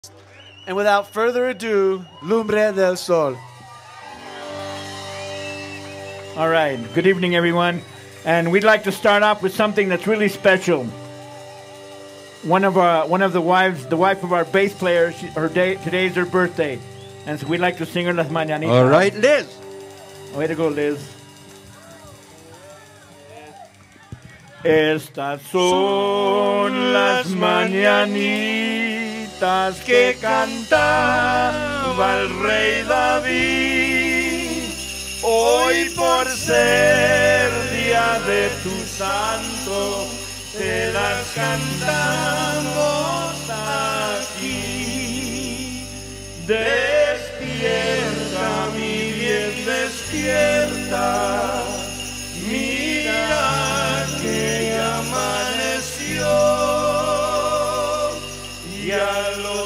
And without further ado, Lumbre del Sol. All right. Good evening, everyone. And we'd like to start off with something that's really special. One of the wife of our bass player, today's her birthday. And so we'd like to sing her Las Mañanitas. All right, Liz. Way to go, Liz. Estas son las mañanitas que cantaba el rey David. Hoy por ser día de tu santo, te las cantamos aquí. Despierta, mi bien, despierta. Mira que amaneció y a los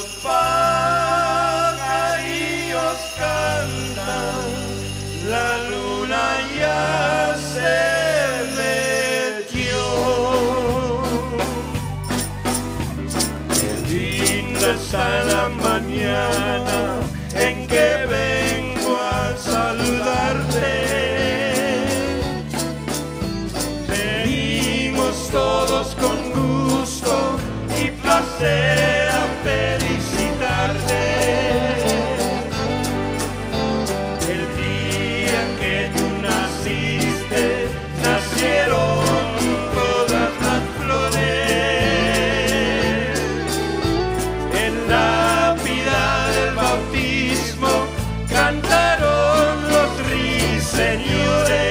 pajarillos cantan, la luna ya se metió. Qué linda está la mañana en que vengo a saludarte. Todos con gusto y placer a felicitarte. El día que tú naciste, nacieron todas las flores. En la vida del bautismo cantaron los ruiseñores.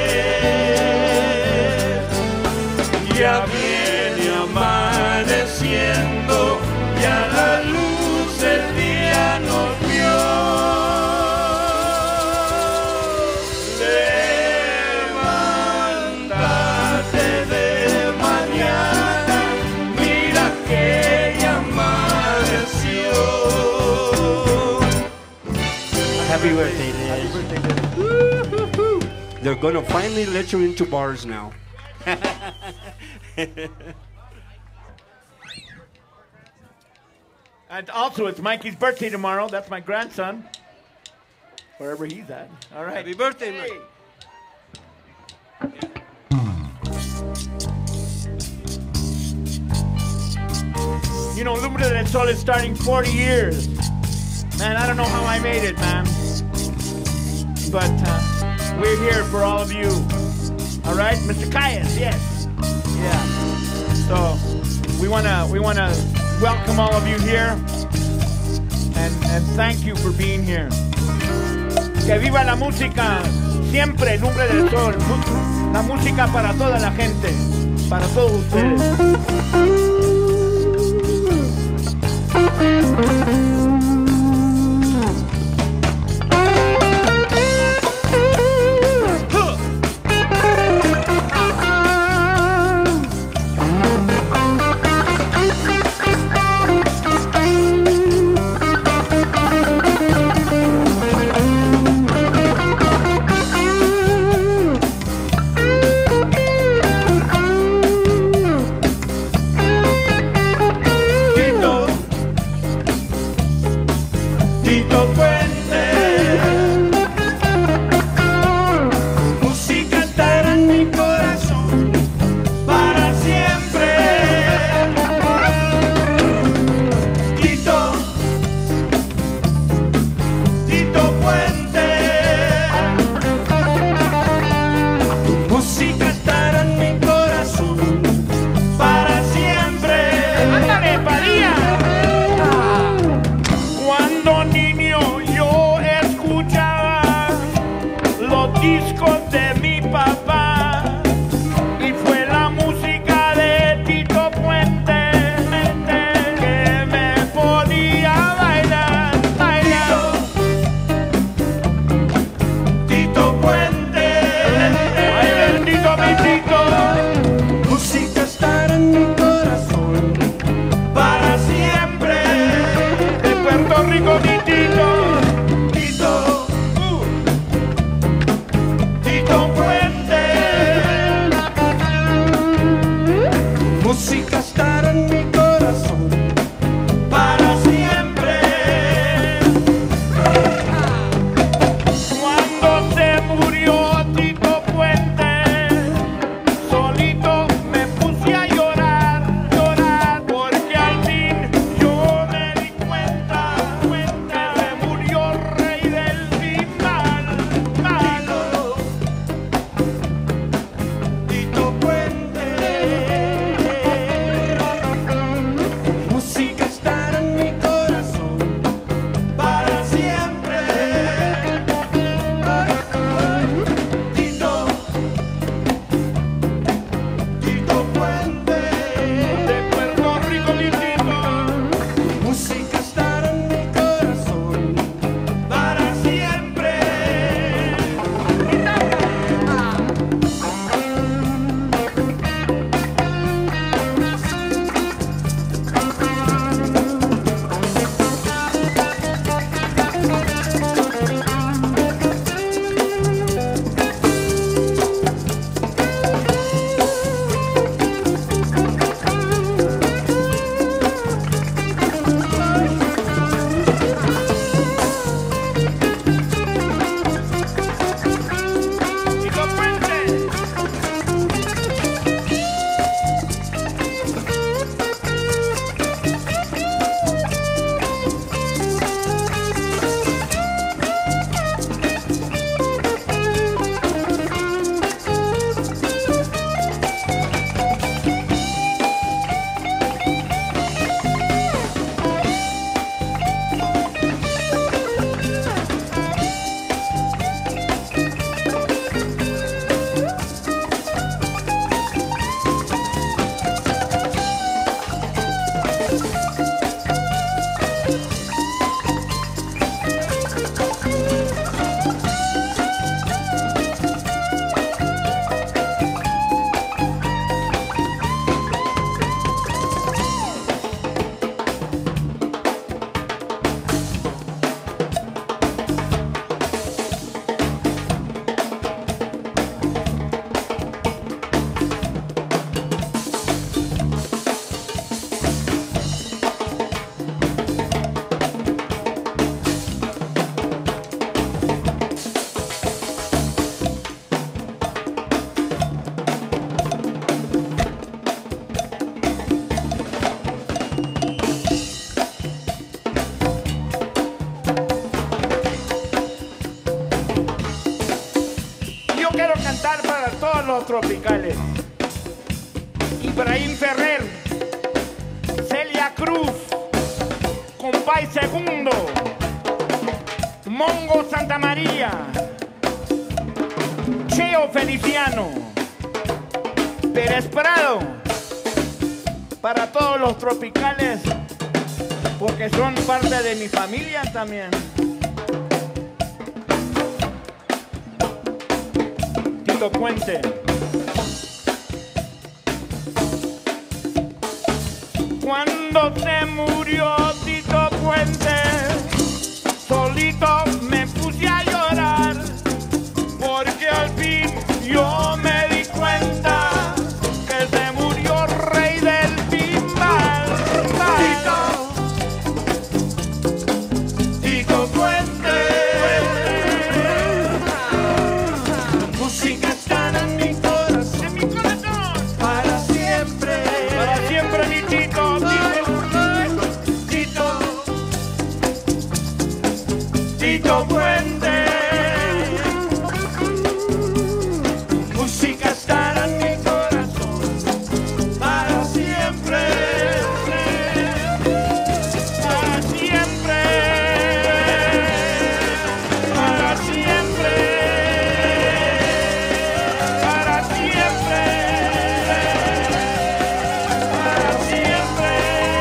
Ya viene amaneciendo, ya la luz del día nos vio. Levántate de mañana, mira que ya amaneció. Happy birthday, Liz. Happy birthday, Liz. They're gonna finally let you into bars now. And also, it's Mikey's birthday tomorrow. That's my grandson, wherever he's at. All right. Happy birthday, Mike. You know, Lumbre del Sol is starting 40 years. Man, I don't know how I made it, man. But we're here for all of you. All right, Mr. Calles, yes. Yeah. So we wanna welcome all of you here and thank you for being here. Que viva la música, siempre Lumbre del Sol. La música para toda la gente, para todos ustedes. música estará en mi corazón para siempre. todos los tropicales. Ibrahim Ferrer, Celia Cruz, Compay Segundo, Mongo Santa María, Cheo Feliciano, Pérez Prado, para todos los tropicales, porque son parte de mi familia también. Tito Puente. Cuando se murió Tito Puente, solito me puse a llorar, porque al fin yo me di cuenta que se murió rey del timbal. Tito Puente, la música está en mi corazón, para siempre mi Tito. Tito Puente, música estará en mi corazón para siempre, para siempre, para siempre, para siempre, para siempre.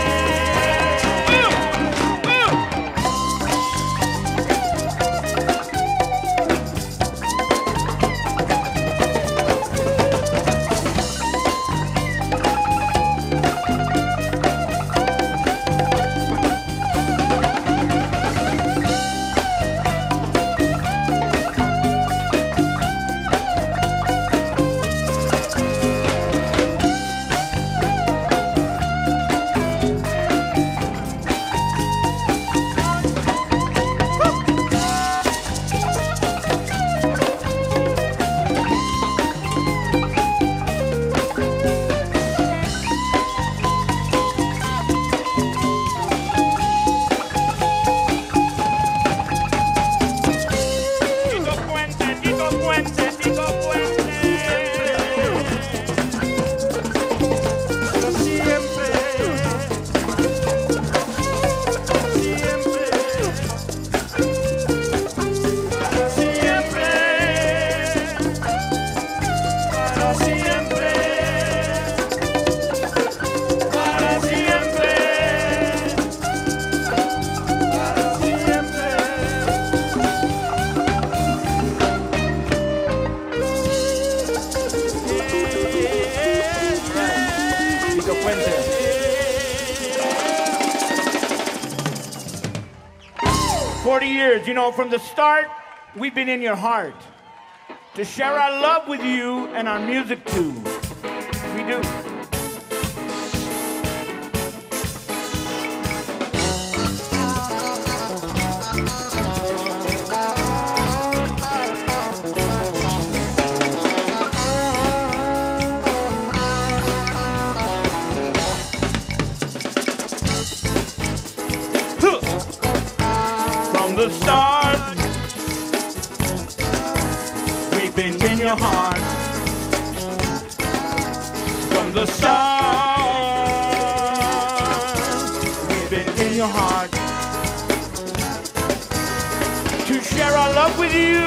Tito Puente. 40 years, you know, from the start, we've been in your heart. To share our love with you and our music too. We do. From the start, we've been in your heart. From the start, we've been in your heart. To share our love with you,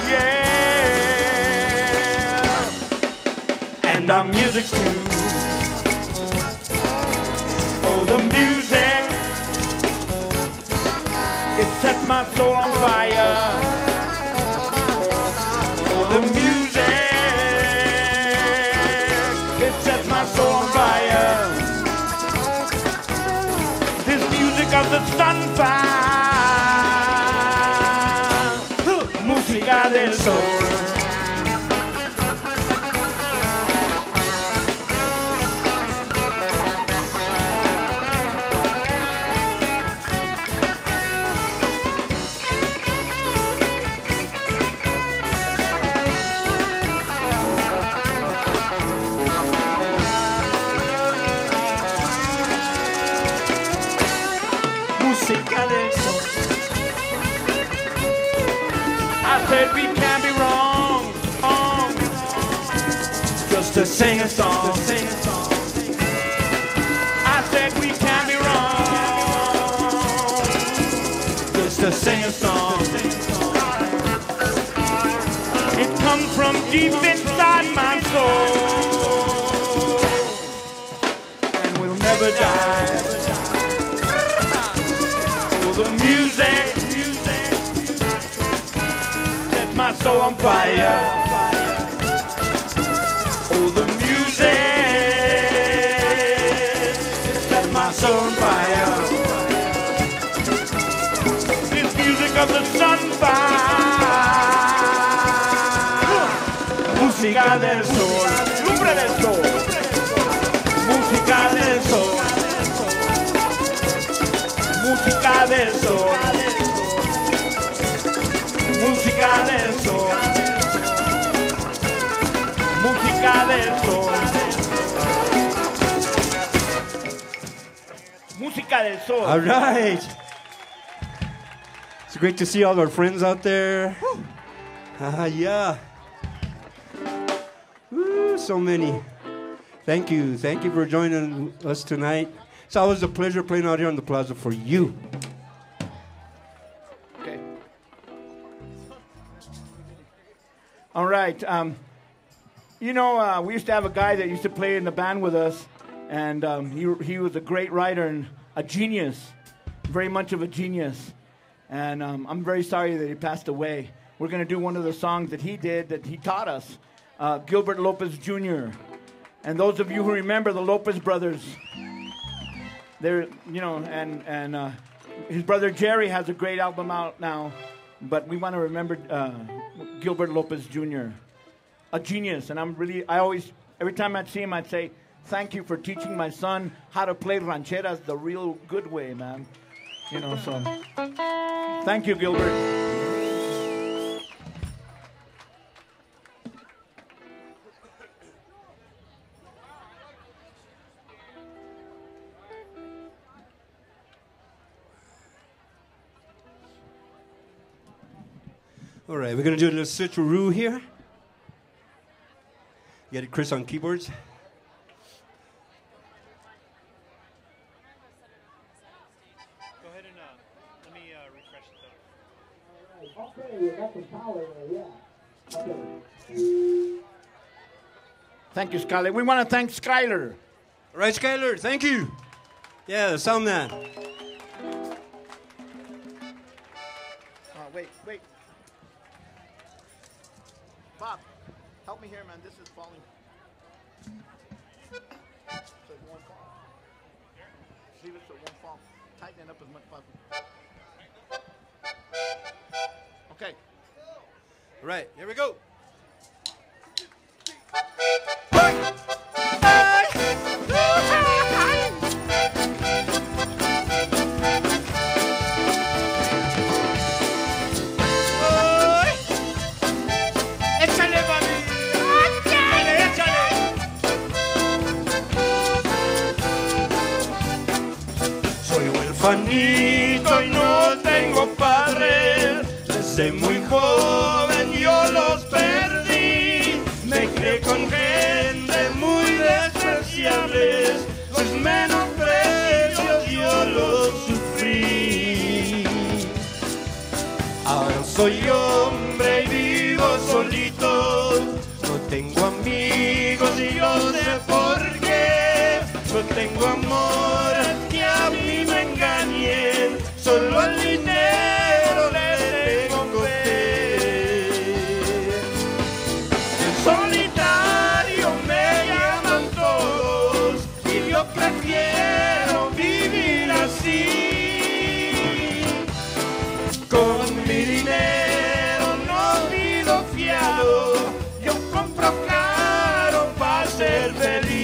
yeah, and our music too. Oh, the music, it sets my soul on fire. Oh, the music, it sets my soul on fire. This music of the sunfire, música del sol. Música del sol. I said we can't be wrong. sing a song. I said we can't be wrong. Just to sing a song. It comes from deep inside my soul, and will never die. Oh, the music sets my soul on fire. Oh, the music sets my soul on fire. This music of the sunfire. Música del sol, lumbre del sol. Música del sol. Música del sol. Música del sol. Música del sol. Música del sol. All right. It's great to see all our friends out there. Yeah. Woo, so many. Thank you for joining us tonight. It's always a pleasure playing out here on the plaza for you. Okay. All right. You know, we used to have a guy that used to play in the band with us, and he was a great writer and a genius, very much of a genius. And I'm very sorry that he passed away. We're going to do one of the songs that he did that he taught us, Gilbert Lopez Jr. And those of you who remember the Lopez brothers, they're, you know, and his brother Jerry has a great album out now, but we want to remember Gilbert Lopez Jr., a genius. And I always, every time I'd see him, I'd say, thank you for teaching my son how to play rancheras the real good way, man. You know, so thank you, Gilbert. All right, we're going to do a little switcheroo here. You got Chris on keyboards. Go ahead and let me refresh it though. Okay, we got the power there, yeah. Okay. Thank you, Skyler. We want to thank Skyler. All right, Skyler, thank you. Yeah, the sound man. Wait. Bob, help me here, man. This is falling. So it won't fall. Leave it so it won't fall. Tighten it up as much as possible. Okay. All right, here we go. Juanito y no tengo padre, desde muy joven yo los perdí, me crié con gente muy despreciable, los menosprecios yo los sufrí. Ahora soy hombre y vivo solito, no tengo amigos y yo sé por qué, no tengo amor que a mí me engañen, solo al dinero le tengo fe. En solitario me llaman todos y yo prefiero vivir así. Con mi dinero no vivo fiado, yo compro caro para ser feliz.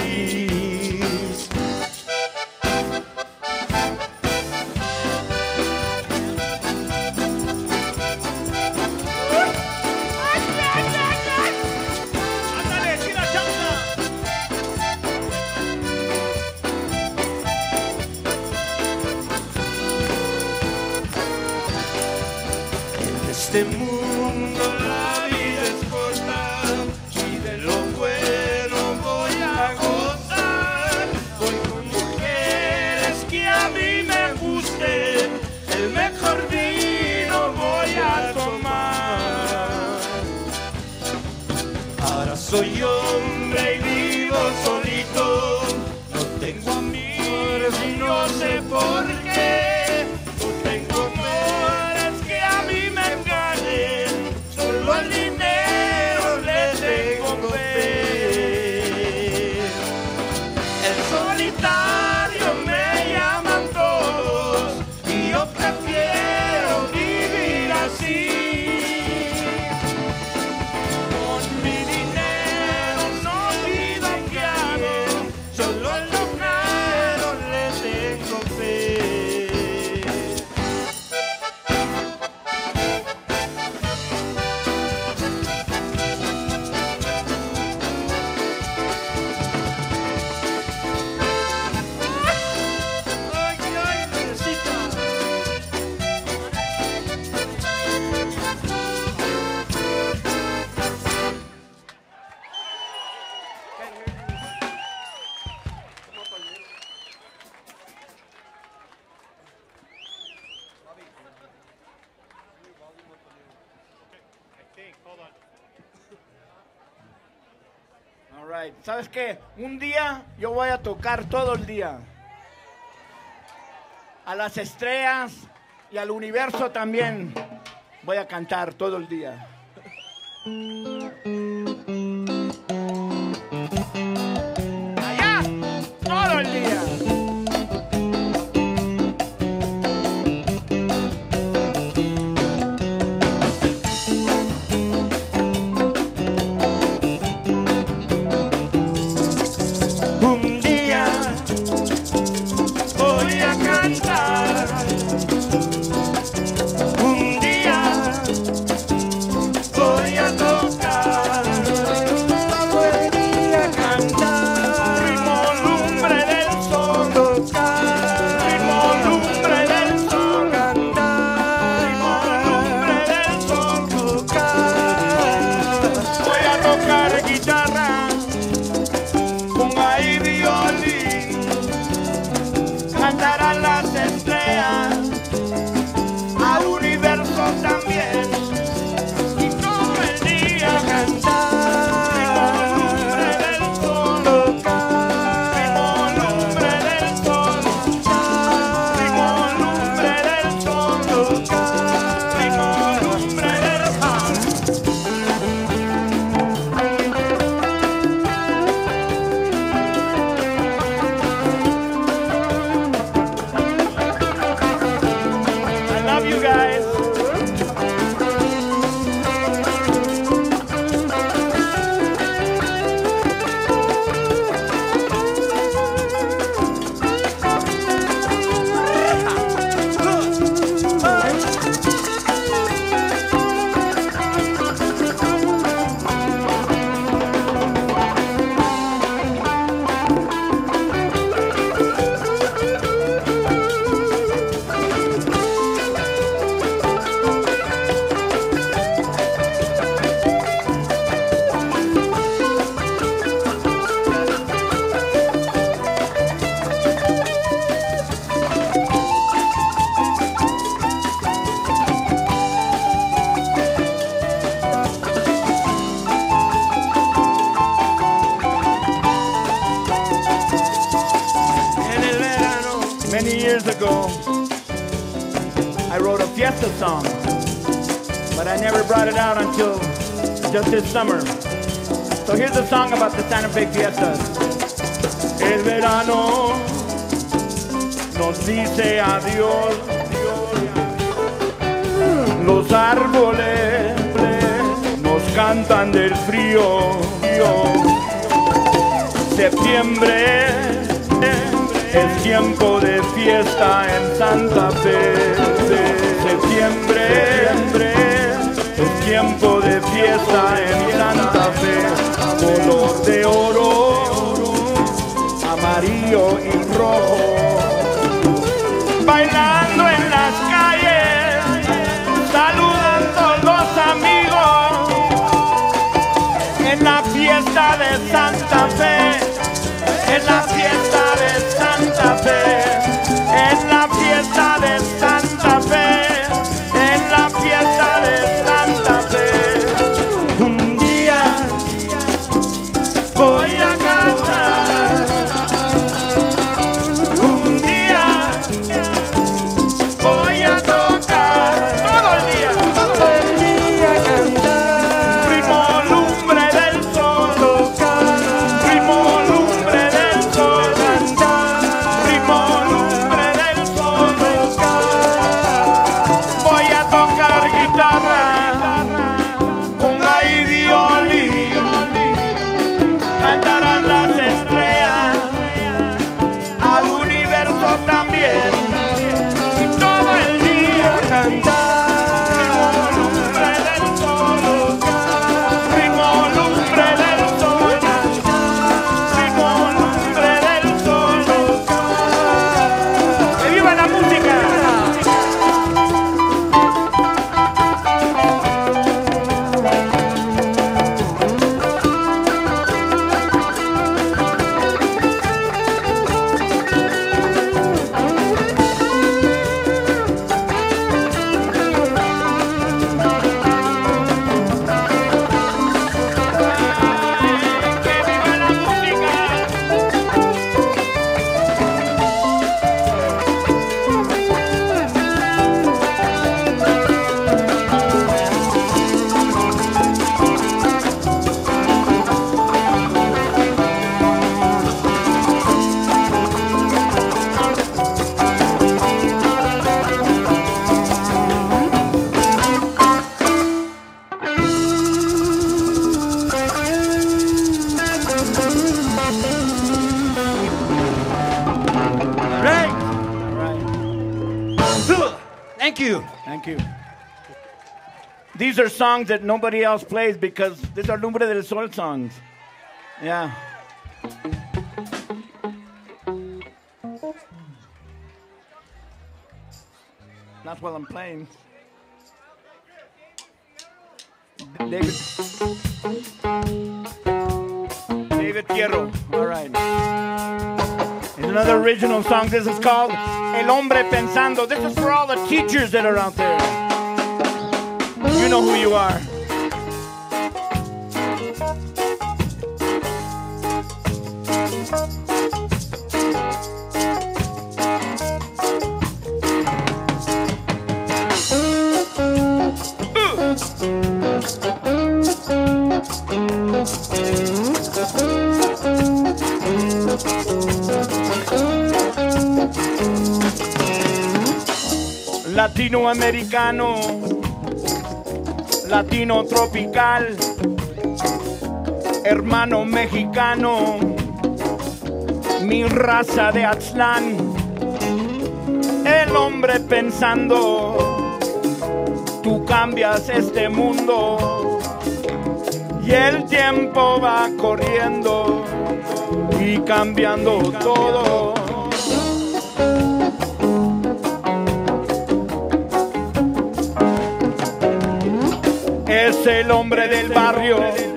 Este mundo la vida es corta y de lo bueno por vino voy a tomar. Ahora soy hombre y vivo solito, no tengo amigos y no sé por qué. No tengo amores que a mí me engañen, solo al dinero le tengo fe. El solitario me llaman todos y yo prefiero vivir así. Con mi dinero no pido fiado, solo al dinero le tengo fe. Ay, ay, necesita. I think. Hold on. All right. ¿Sabes qué? Un día yo voy a tocar todo el día. A las estrellas y al universo también voy a cantar todo el día. Allá, todo el día. Un día voy a cantar. Un día voy a tocar. Voy a cantar. Ritmo lumbre del sol. Tocar. Ritmo lumbre del sol. Cantar. Ritmo lumbre del sol. Tocar. Voy a tocar guitarra. Ponga ahí violín, cantarán las estrellas, al universo también, y todo el día cantar. Ritmo lumbre del sol, tocar. Ritmo lumbre del sol, tocar. Ritmo lumbre del sol, tocar. Ritmo lumbre del sol. I love you guys. En el verano, many years ago, I wrote a fiesta song, but I never brought it out until just this summer. So here's a song about the Santa Fe fiestas. El verano nos dice adiós, los árboles nos cantan del frío. Septiembre es tiempo de fiesta en Santa Fe. Septiembre es tiempo de fiesta en Santa Fe. Color de oro, amarillo y rojo. Bailando en las calles, saludando los amigos. En la fiesta de Santa Fe, en la fiesta de Santa Fe, en la fiesta de Santa Fe. Thank you. These are songs that nobody else plays because these are Lumbre del Sol songs. Yeah. Not while I'm playing. David Fierro. All right. It's another original song. This is called El Hombre Pensando. This is for all the teachers that are out there. You know who you are. Latinoamericano, latino tropical, hermano mexicano, mi raza de Aztlán, el hombre pensando, tú cambias este mundo y el tiempo va corriendo y cambiando todo. Es el hombre del barrio,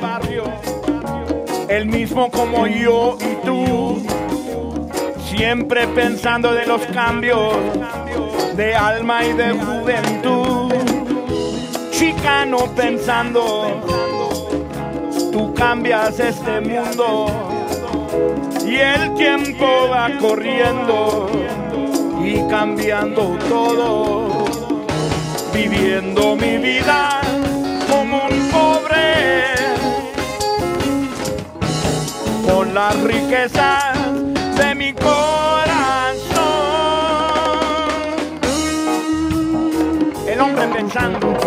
el mismo como yo y tú, siempre pensando de los cambios de alma y de juventud. Chicano pensando, tú cambias este mundo y el tiempo va corriendo y cambiando todo, viviendo mi vida como un pobre, con las riquezas de mi corazón. El hombre pensando.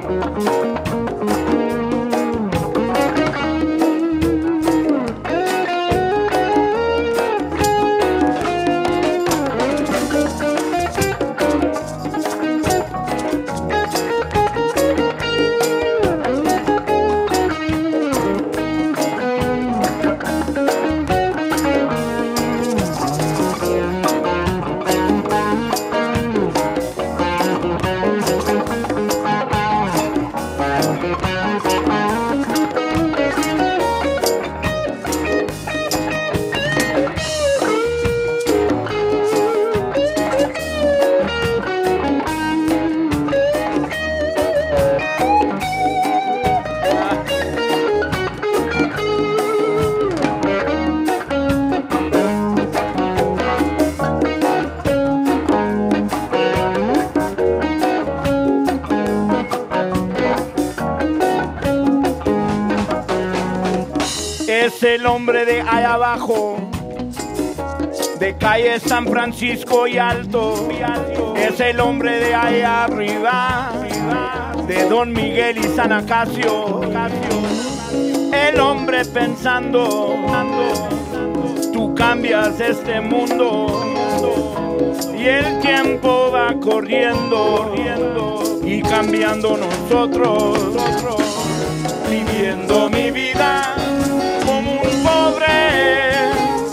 Es el hombre de allá abajo, de calle San Francisco y Alto. Es el hombre de allá arriba, de Don Miguel y San Acacio. El hombre pensando, tú cambias este mundo y el tiempo va corriendo y cambiando nosotros, viviendo mi vida como un pobre,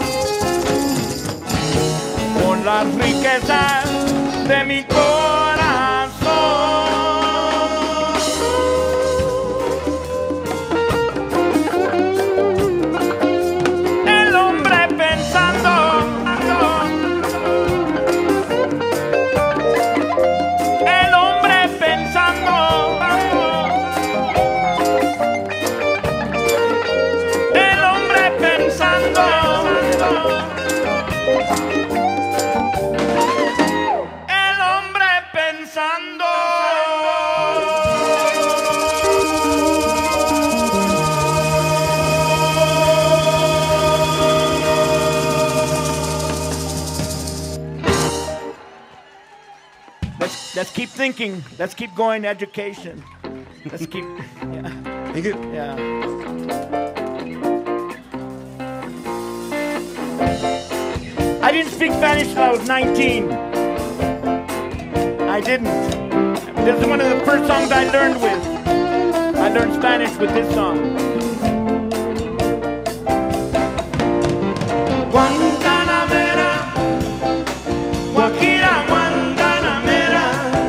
con las riquezas de mi corazón. El hombre pensando, el hombre pensando. El hombre pensando. Let's keep thinking. Let's keep going. Education. Let's keep. Yeah. Thank you. Yeah. I didn't speak Spanish till I was 19. I didn't. This is one of the first songs I learned with. I learned Spanish with this song. Guantanamera, Guajira, Guantanamera,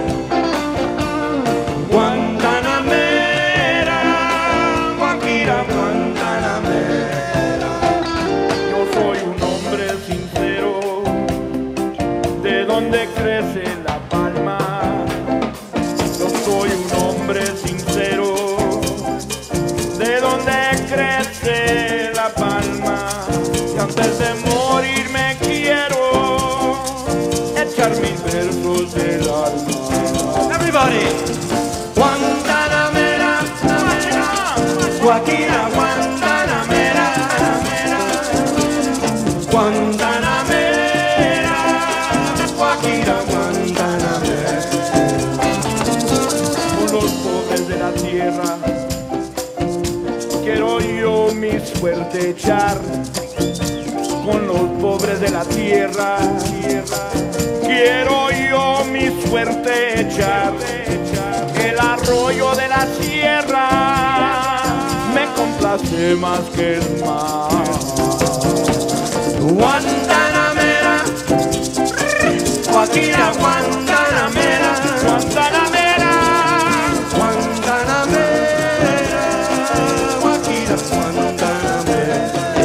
Guantanamera, Guajira, Guantanamera. Yo soy un hombre sincero, de donde crece la palma. Yo soy un hombre sincero, de donde crece la palma. Y antes de morir me quiero echar mis versos del alma. Everybody. Guantanamera, Guajira, Guantanamera, Guantanamera, Guajira, Guantanamera. Con los pobres de la tierra quiero yo mi suerte echar. Con los pobres de la tierra quiero yo mi suerte echar. El arroyo de la sierra me complace más que el mar. Guantanamera, Guajira, Guantanamera, Guantanamera, Guantanamera, Guajira, Guantanamera.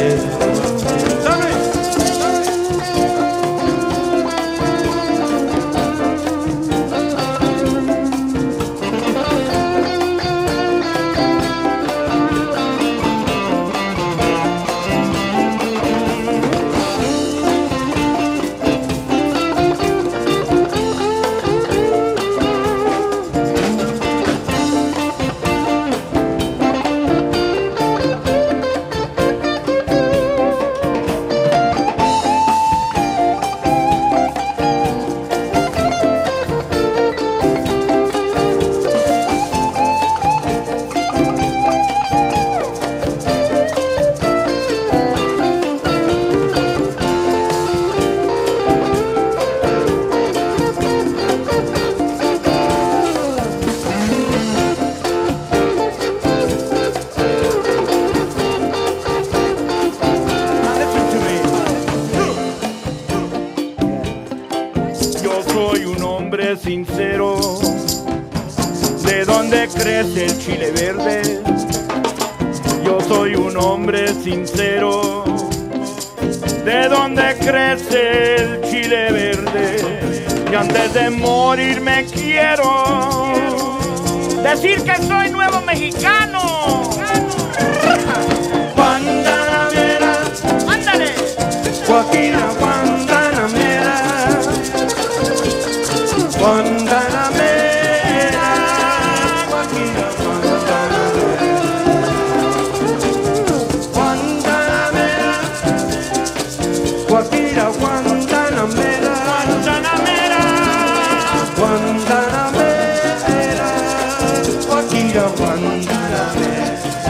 Sincero, de donde crece el chile verde. Yo soy un hombre sincero, de donde crece el chile verde. Y antes de morir me quiero decir que soy nuevo mexicano. Guantanamera, ándale, Guajira, Guantanamera, Guantanamera, Guajira, Guantanamera, Guantanamera, Guajira, Guantanamera, Guantanamera, Guajira, Guantanamera.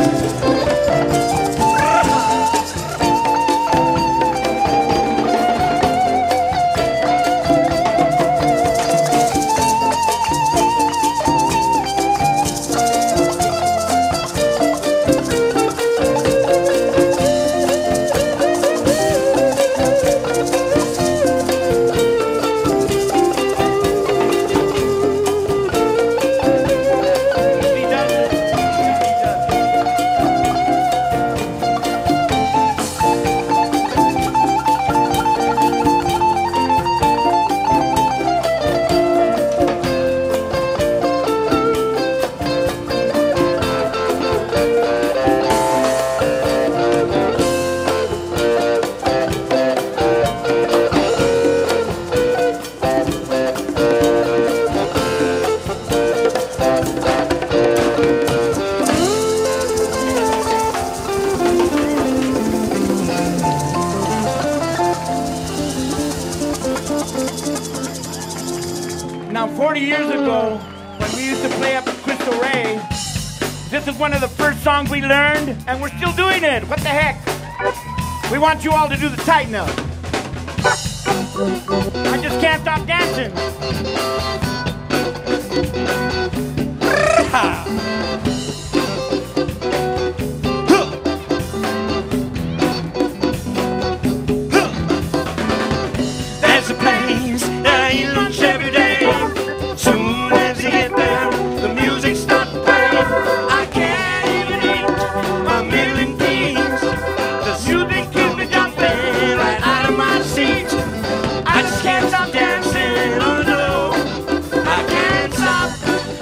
Now, 40 years ago, when we used to play up at Crystal Ray, this is one of the first songs we learned, and we're still doing it. What the heck? We want you all to do the tighten up. I just can't stop dancing. There's a place that I eat lunch every day. Soon as you get there, the music starts playing. I can't even eat my meal in peace. The music keeps me jumping right out of my seat. I just can't stop dancing, oh no, I can't stop.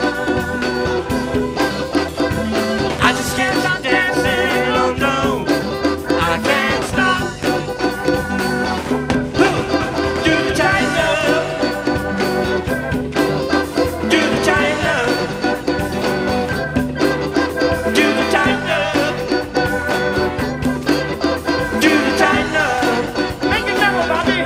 I just can't stop dancing, oh no, I can't stop. Do the China, do the China, do the China, do the China. Make it double, Bobby.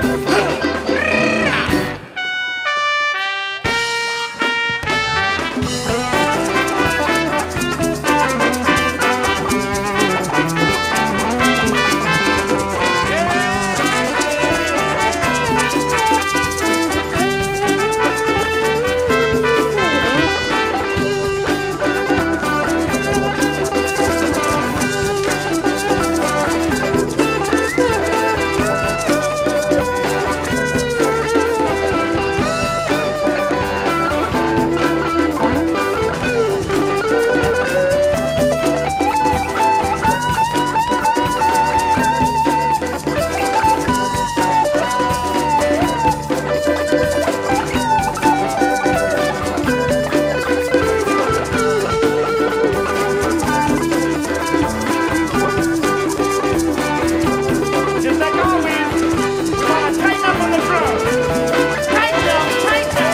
Just like always, gotta tighten up on the drum. Tighten up, tighten up.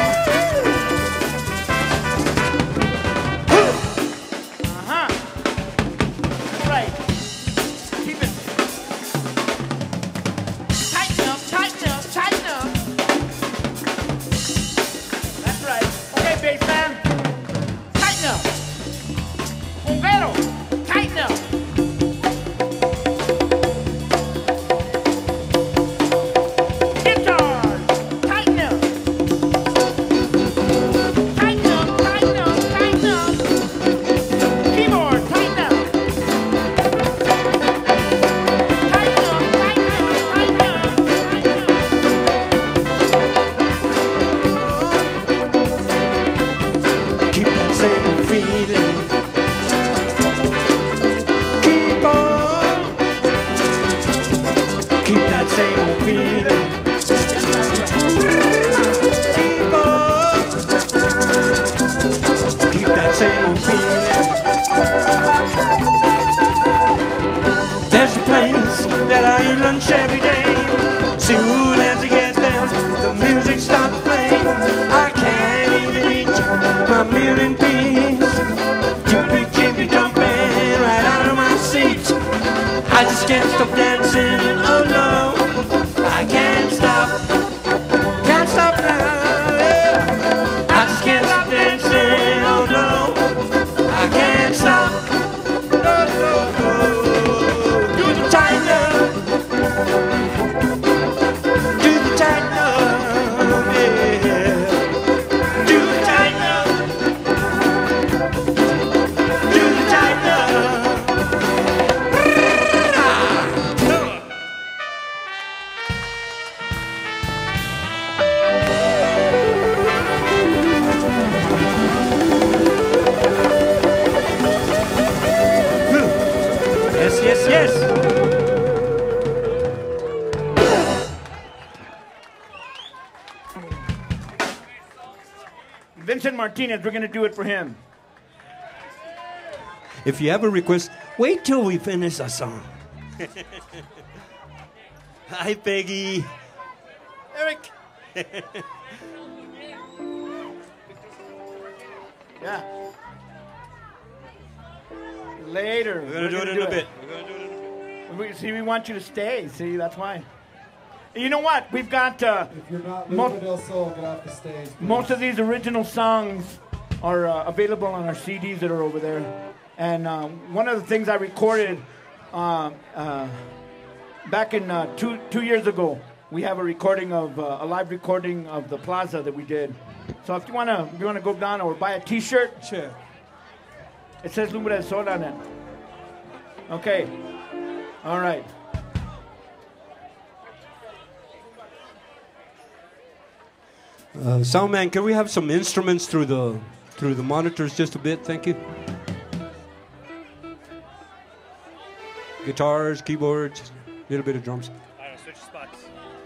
Uh-huh. That's right. Keep it. Tighten up, tighten up, tighten up. That's right. Okay, bass man. Tighten up. Bombero, tighten up. Guitar, tighten up. Tighten up, tighten up, tighten up. Keyboard, tighten up. Tighten up, tighten up, tighten up, tighten up. Keep that same feeling. Keep on. Keep that same feeling. Keep on. Keep that same feeling. There's a place that I eat lunch every day. Soon as I get there, the music starts playing. I can't even eat my meal in peace. Jumpy, jumpy, jumping right out of my seat. I just can't stop dancing, oh no, I can't stop. Can't stop now, yeah. I just can't stop dancing, oh no, I can't stop. No, no, no. Do the China, do the China, yeah. Do the China, do the China. Yes, yes, yes. Vincent Martinez, we're gonna do it for him. If you have a request, wait till we finish our song. Hi, Peggy. Eric. Yeah. Later. We're gonna do it in a bit. We want you to stay. See, that's why. You know what? We've got If you're not Mo- Lupe del Sol, get off the stage. most of these original songs are available on our CDs that are over there. And one of the things I recorded back in 2 years ago, we have a recording of a live recording of the plaza that we did. So if you wanna go down or buy a T-shirt, Sure. it says Lumbre del Sol on it. Okay, all right. Soundman, can we have some instruments through the monitors just a bit? Thank you. Guitars, keyboards, a little bit of drums. I don't know, switch spots.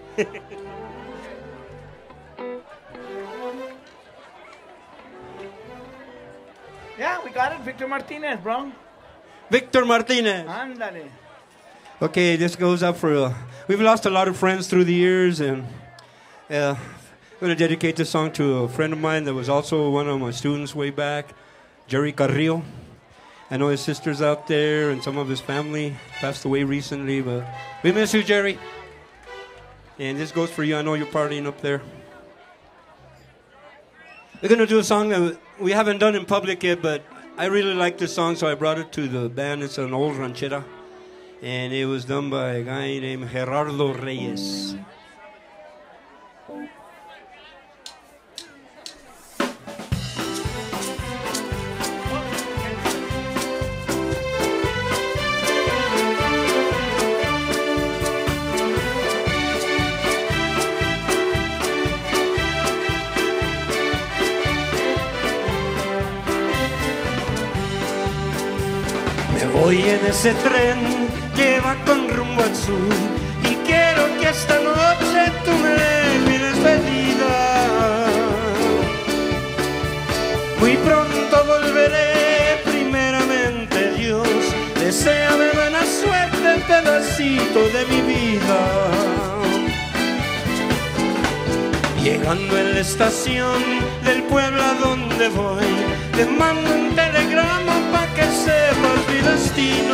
Yeah, we got it. Victor Martinez, bro. Victor Martinez. Ándale. Okay, this goes up for. We've lost a lot of friends through the years, and I'm going to dedicate this song to a friend of mine that was also one of my students way back, Jerry Carrillo. I know his sister's out there, and some of his family passed away recently, but we miss you, Jerry. And this goes for you. I know you're partying up there. We're going to do a song that we haven't done in public yet, but I really like this song, so I brought it to the band. It's an old ranchera, and it was done by a guy named Gerardo Reyes. Voy en ese tren que va con rumbo al sur y quiero que esta noche tú me des mi despedida. Muy pronto volveré, primeramente Dios, deséame buena suerte, el pedacito de mi vida. Llegando en la estación del pueblo a donde voy, te mando un telegrama pa' que sepas mi destino.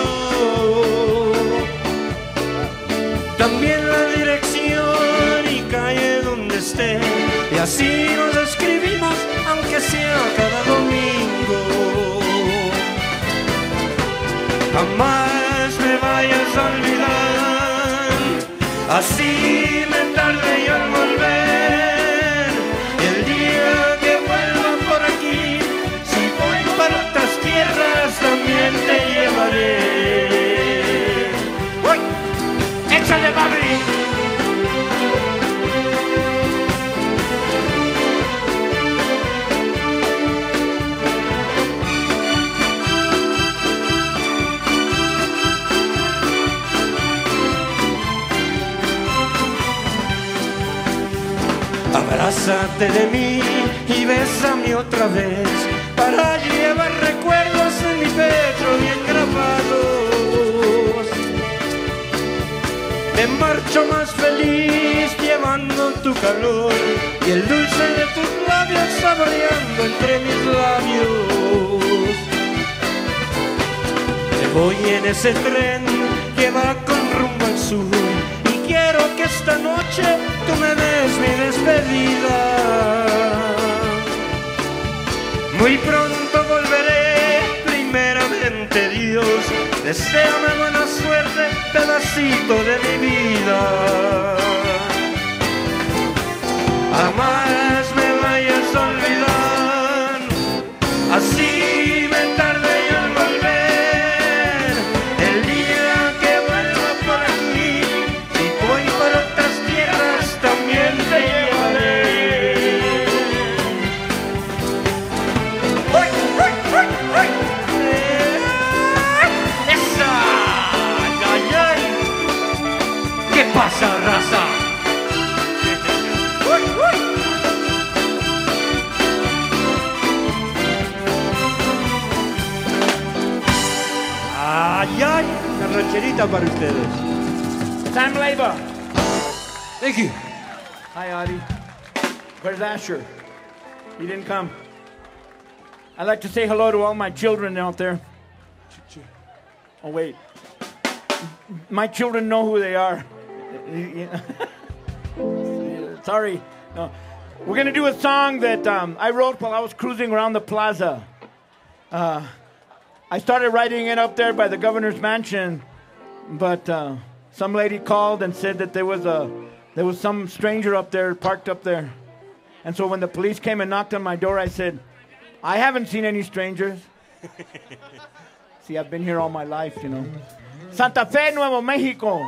También la dirección y calle donde esté, y así nos escribimos aunque sea cada domingo. Jamás me vayas a olvidar, así me tardé yo en volver. También te llevaré. ¡Uy! ¡Échale, Barry! Abrázate de mí y bésame otra vez para llevar recuerdos en mi pecho bien grabados. Me marcho más feliz llevando tu calor y el dulce de tus labios saboreando entre mis labios. Me voy en ese tren que va con rumbo al sur y quiero que esta noche tú me des mi despedida. Muy pronto volveré, primeramente Dios, deséame buena suerte, pedacito de mi vida. Jamás me vayas a olvidar, así me tardé yo en volver. El día que vuelva por aquí, si voy por otras tierras, también te llevaré. ¿Qué pasa, raza? ¡Uy, uy! ¡Ay, ay! Una rancherita para ustedes. Sam Leyva. Thank you. Hi, Adi. Where's Asher? He didn't come. I'd like to say hello to all my children out there. Oh, wait. My children know who they are. Sorry. No. We're going to do a song that I wrote while I was cruising around the plaza. I started writing it up there by the governor's mansion, but some lady called and said that there was a There was some stranger up there, parked up there. And so when the police came and knocked on my door, I said, I haven't seen any strangers. See, I've been here all my life, you know. Santa Fe, Nuevo Mexico.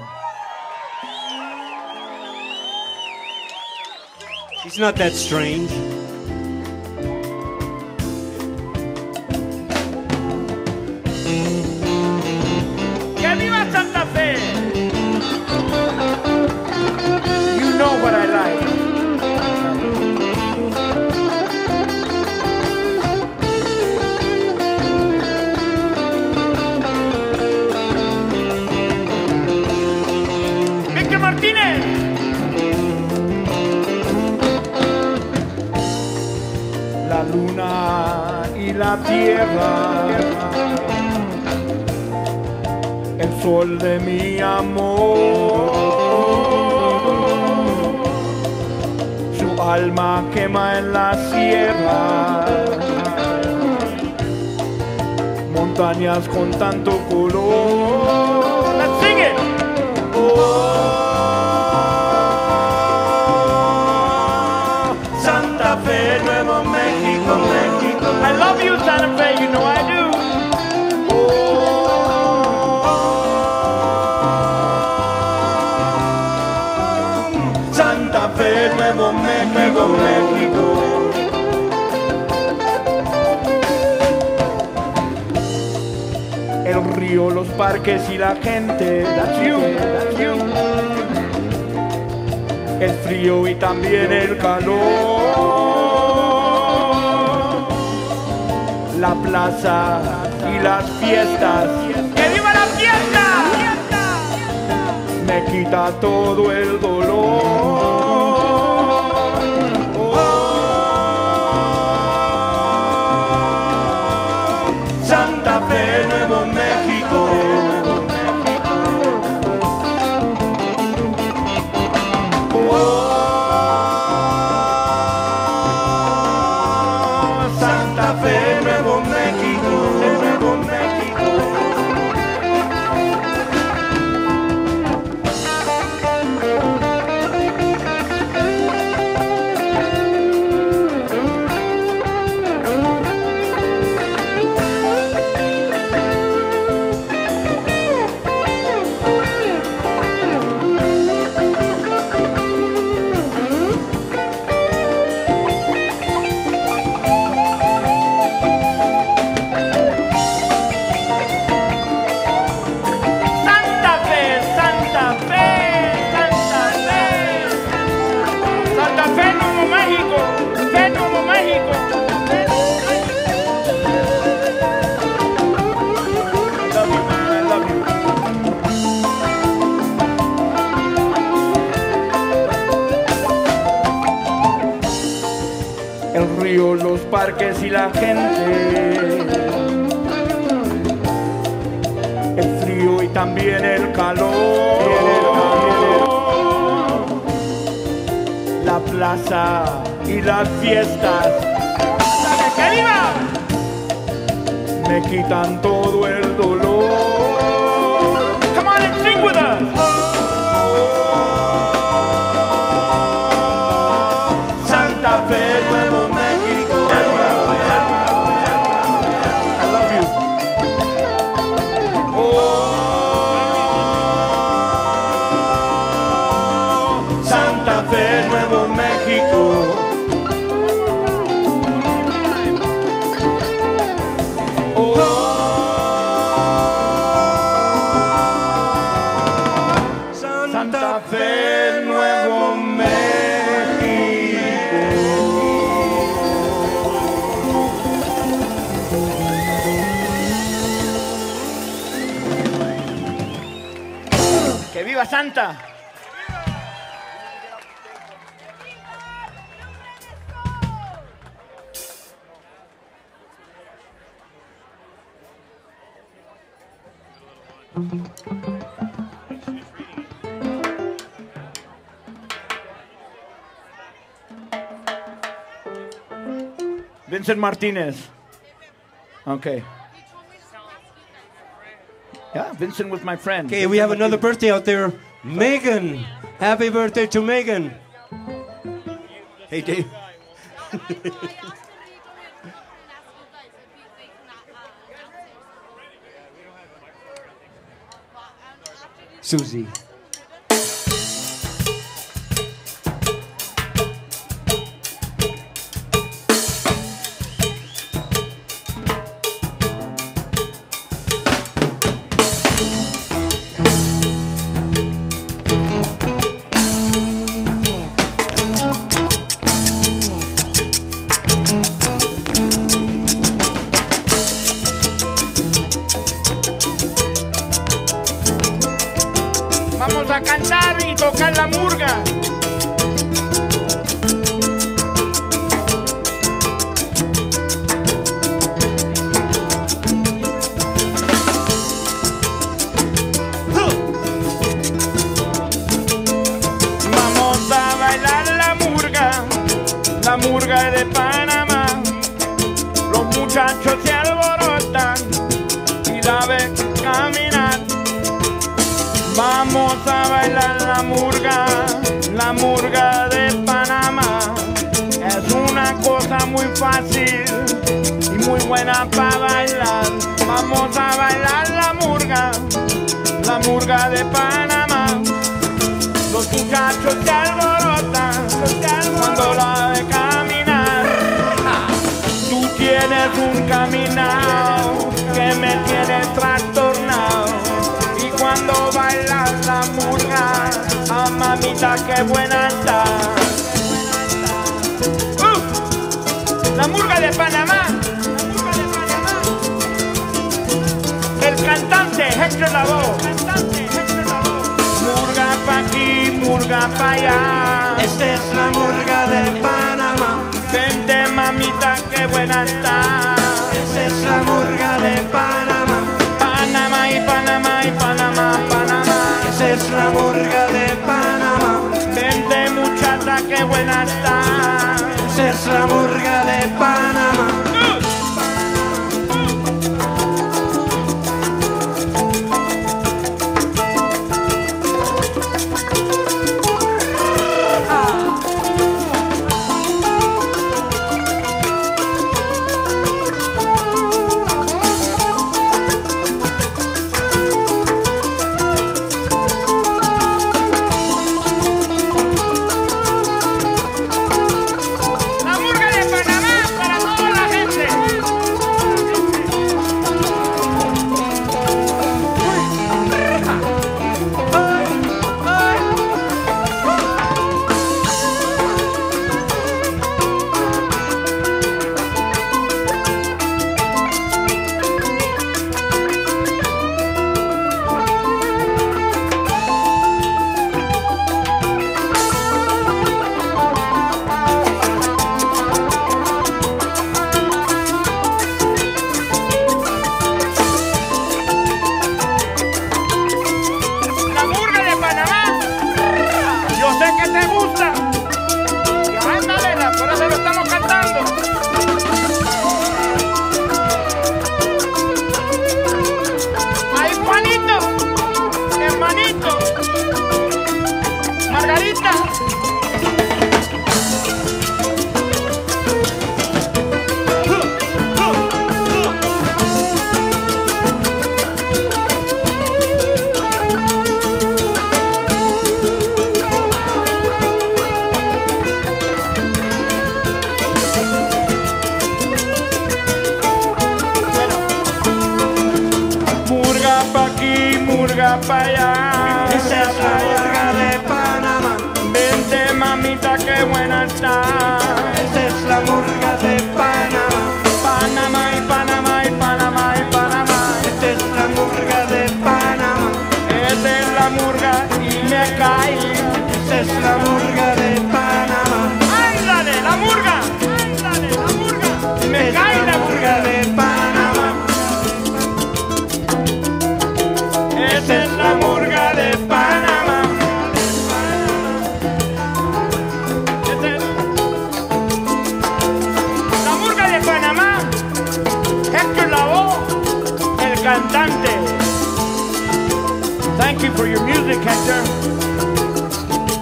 He's not that strange. ¡Que viva Santa Fe! You know what I like. Víctor Martínez. La luna y la tierra, el sol de mi amor, su alma quema en la sierra, montañas con tanto color. Let's sing it. Santa Fe, Nuevo México, México. I love you, Santa Fe, you know I do. Santa Fe, Nuevo México, México. El río, los parques y la gente. That's you, that's you. El frío y también el calor. La plaza y las fiestas. ¡Que viva la fiesta! Me quita todo el dolor. Santa Fe, Nuevo México. Santa Fe, Nuevo México, Nuevo México. El río, los parques y la gente, el frío y también el calor, la plaza y las fiestas, ¡que viva! Me quitan todo el dolor. Come on and sing with us. Santa Fe, Nuevo México. I love you. Oh, Santa Fe, Nuevo México. Santa Fe, Nuevo México. ¡Que viva Santa! Vincent Martinez. Okay. Yeah, Vincent was my friend. Okay, we have another birthday out there. Megan Happy birthday to Megan. Hey, Dave. Susie. Vamos a cantar y tocar la murga. Vamos a bailar la murga de Panamá. Los muchachos se alborotan y la ven caminar. Vamos a bailar la murga de Panamá. Es una cosa muy fácil y muy buena para bailar. Vamos a bailar la murga de Panamá. Los muchachos se alborotan cuando la ven caminar. Tú tienes un caminado que me tiene trastornado. Cuando bailas la murga, ah, mamita, qué buena está. La murga de Panamá. El cantante Héctor Lavoe. Murga pa' aquí, murga pa' allá. Esta es la murga de Panamá. Vente, mamita, qué buena está. Esta es la murga de Panamá. Panamá y Panamá y Panamá, Panamá. Esa es la murga de Panamá. Vente, muchacha, qué buena está. Esa es la murga de Panamá. murga para allá. Esa es la murga de Panamá. Vente mamita, qué buena está. Esa es la murga de Panamá. Panamá y Panamá y Panamá y Panamá. Esta es la murga de Panamá. Esta es la murga y me cae. Esa es la murga de Panamá. ¡Ándale, la murga! ¡Ándale, la murga! Me cae la murga de Panamá. Esta es la murga de Panamá. Esta es la murga de Panamá. Héctor Lavoe, el cantante. Thank you for your music, Hector.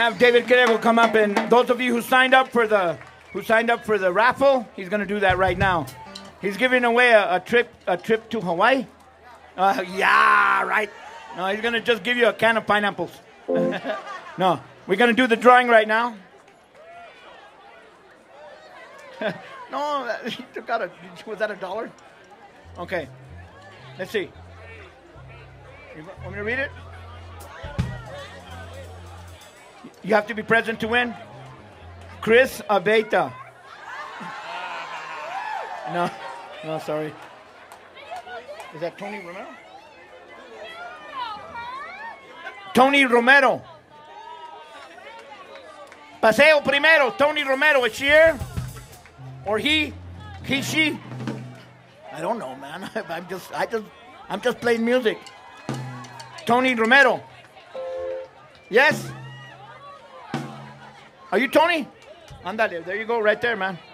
have David Grego come up, and those of you who signed up for the raffle, he's going to do that right now. He's giving away a trip to Hawaii. Yeah, right. No, he's going to just give you a can of pineapples. No, we're going to do the drawing right now. No, he took out was that $1? Okay, let's see. You want me to read it? You have to be present to win. Chris Abeta. No, sorry. Is that Tony Romero? Tony Romero. Paseo primero. Tony Romero. Is she here? Or he, she? I don't know, man. I'm just playing music. Tony Romero. Yes? Are you Tony? Andale, there you go, right there, man.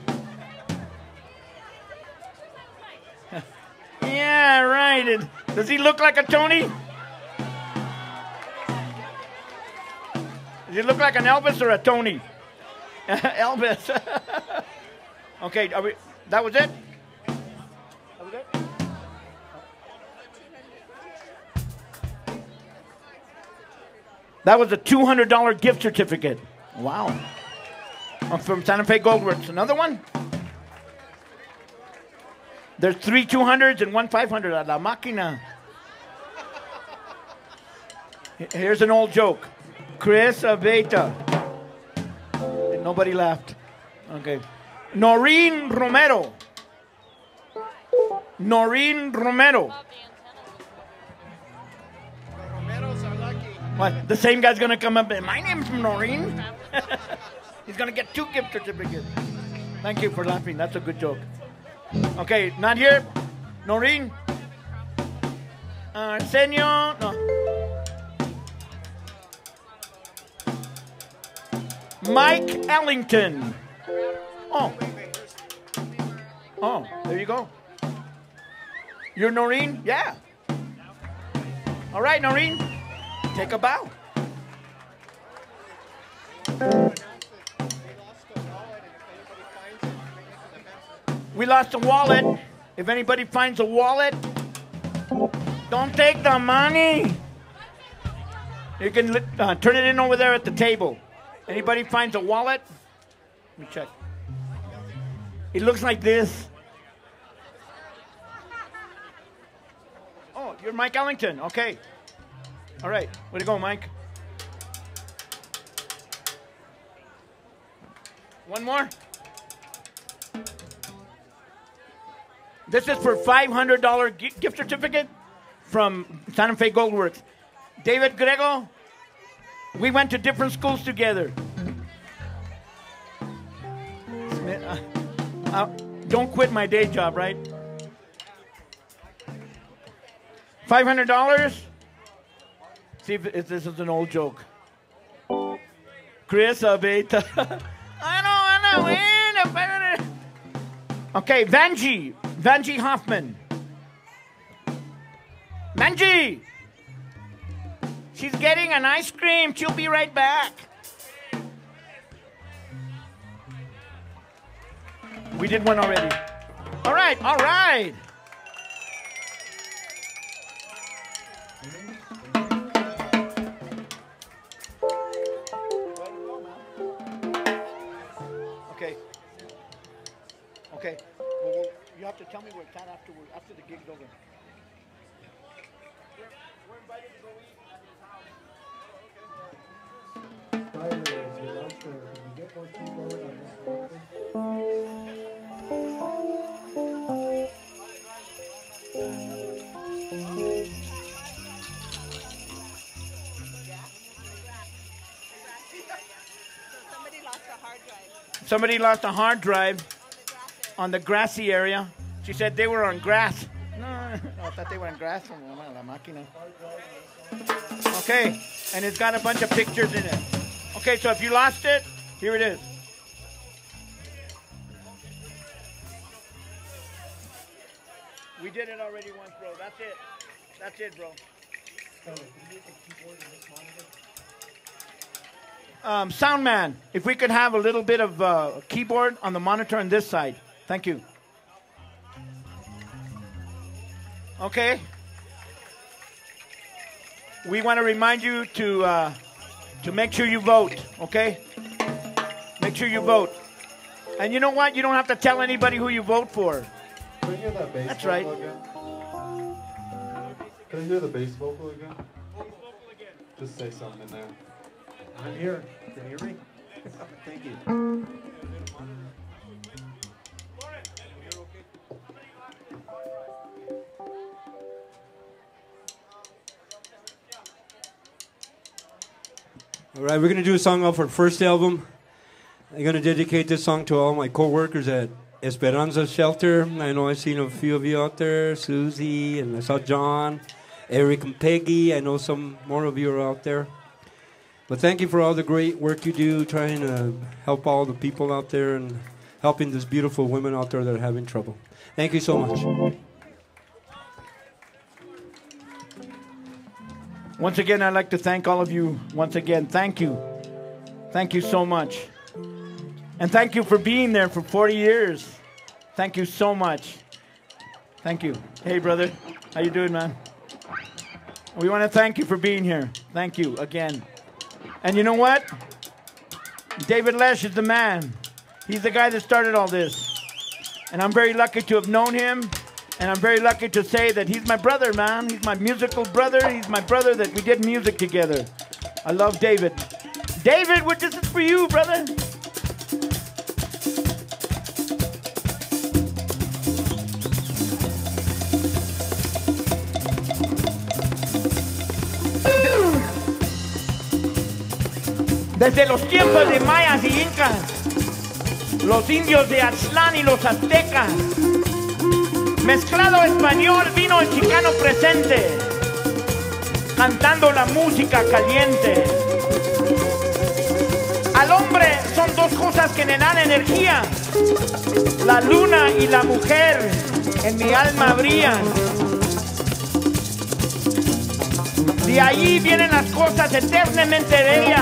Yeah, right. Does he look like a Tony? Does he look like an Elvis or a Tony? Elvis. Okay, that was it? That was it? That was a $200 gift certificate. Wow. From Santa Fe Goldworks. Another one? There's 3 200s and 1 500 at La Máquina. Here's an old joke. Chris Abeta. Nobody laughed. Okay. Noreen Romero. Noreen Romero. What? The same guy's going to come up and my name's Noreen. He's going to get 2 gift certificates. Thank you for laughing. That's a good joke. Okay, not here. Noreen. Arsenio. No. Mike Ellington. Oh, there you go. You're Noreen? Yeah. All right, Noreen. Take a bow. We lost a wallet. If anybody finds a wallet, don't take the money. You can turn it in over there at the table. Anybody finds a wallet? Let me check. It looks like this. Oh, you're Mike Ellington. Okay. All right. Way to go, Mike. One more. This is for $500 gift certificate from Santa Fe Goldworks. David Grego, we went to different schools together. Don't quit my day job, right? $500? See if this is an old joke. Chris Abeta. I know. Okay, Vanjie Hoffman. Vanjie! She's getting an ice cream. She'll be right back. We did one already. All right. Okay. Well, you have to tell me where it's at after the gig's over. We're invited to go eat at his house. Somebody lost a hard drive on the grassy area. She said they were on grass. No, I thought they were on grass. La Máquina. Okay, and it's got a bunch of pictures in it. Okay, so if you lost it, here it is. We did it already once, bro. That's it, bro. Sound man, if we could have a little bit of keyboard on the monitor on this side. Thank you. Okay. We want to remind you to make sure you vote, okay? Make sure you vote. And you know what? You don't have to tell anybody who you vote for. Can I hear that bass That's vocal right. again? Can I hear the bass vocal again? Just say something in there. I'm here. Can you hear me? Thank you. All right, we're going to do a song off our first album. I'm going to dedicate this song to all my co-workers at Esperanza Shelter. I know I've seen a few of you out there, Susie, and I saw John, Eric, and Peggy. I know some more of you are out there. But thank you for all the great work you do, trying to help all the people out there and helping these beautiful women out there that are having trouble. Thank you so much. Once again, I'd like to thank all of you. Once again, thank you. Thank you so much. And thank you for being there for 40 years. Thank you so much. Thank you. Hey, brother. How you doing, man? We want to thank you for being here. Thank you again. And you know what? David Lesh is the man. He's the guy that started all this. And I'm very lucky to have known him. And I'm very lucky to say that he's my brother, man. He's my musical brother. He's my brother that we did music together. I love David. David, this is for you, brother. Desde los tiempos de mayas y incas, los indios de Aztlán y los aztecas, mezclado español, vino el chicano presente, cantando la música caliente. Al hombre son dos cosas que le dan energía, la luna y la mujer en mi alma brillan. De ahí vienen las cosas eternamente bellas.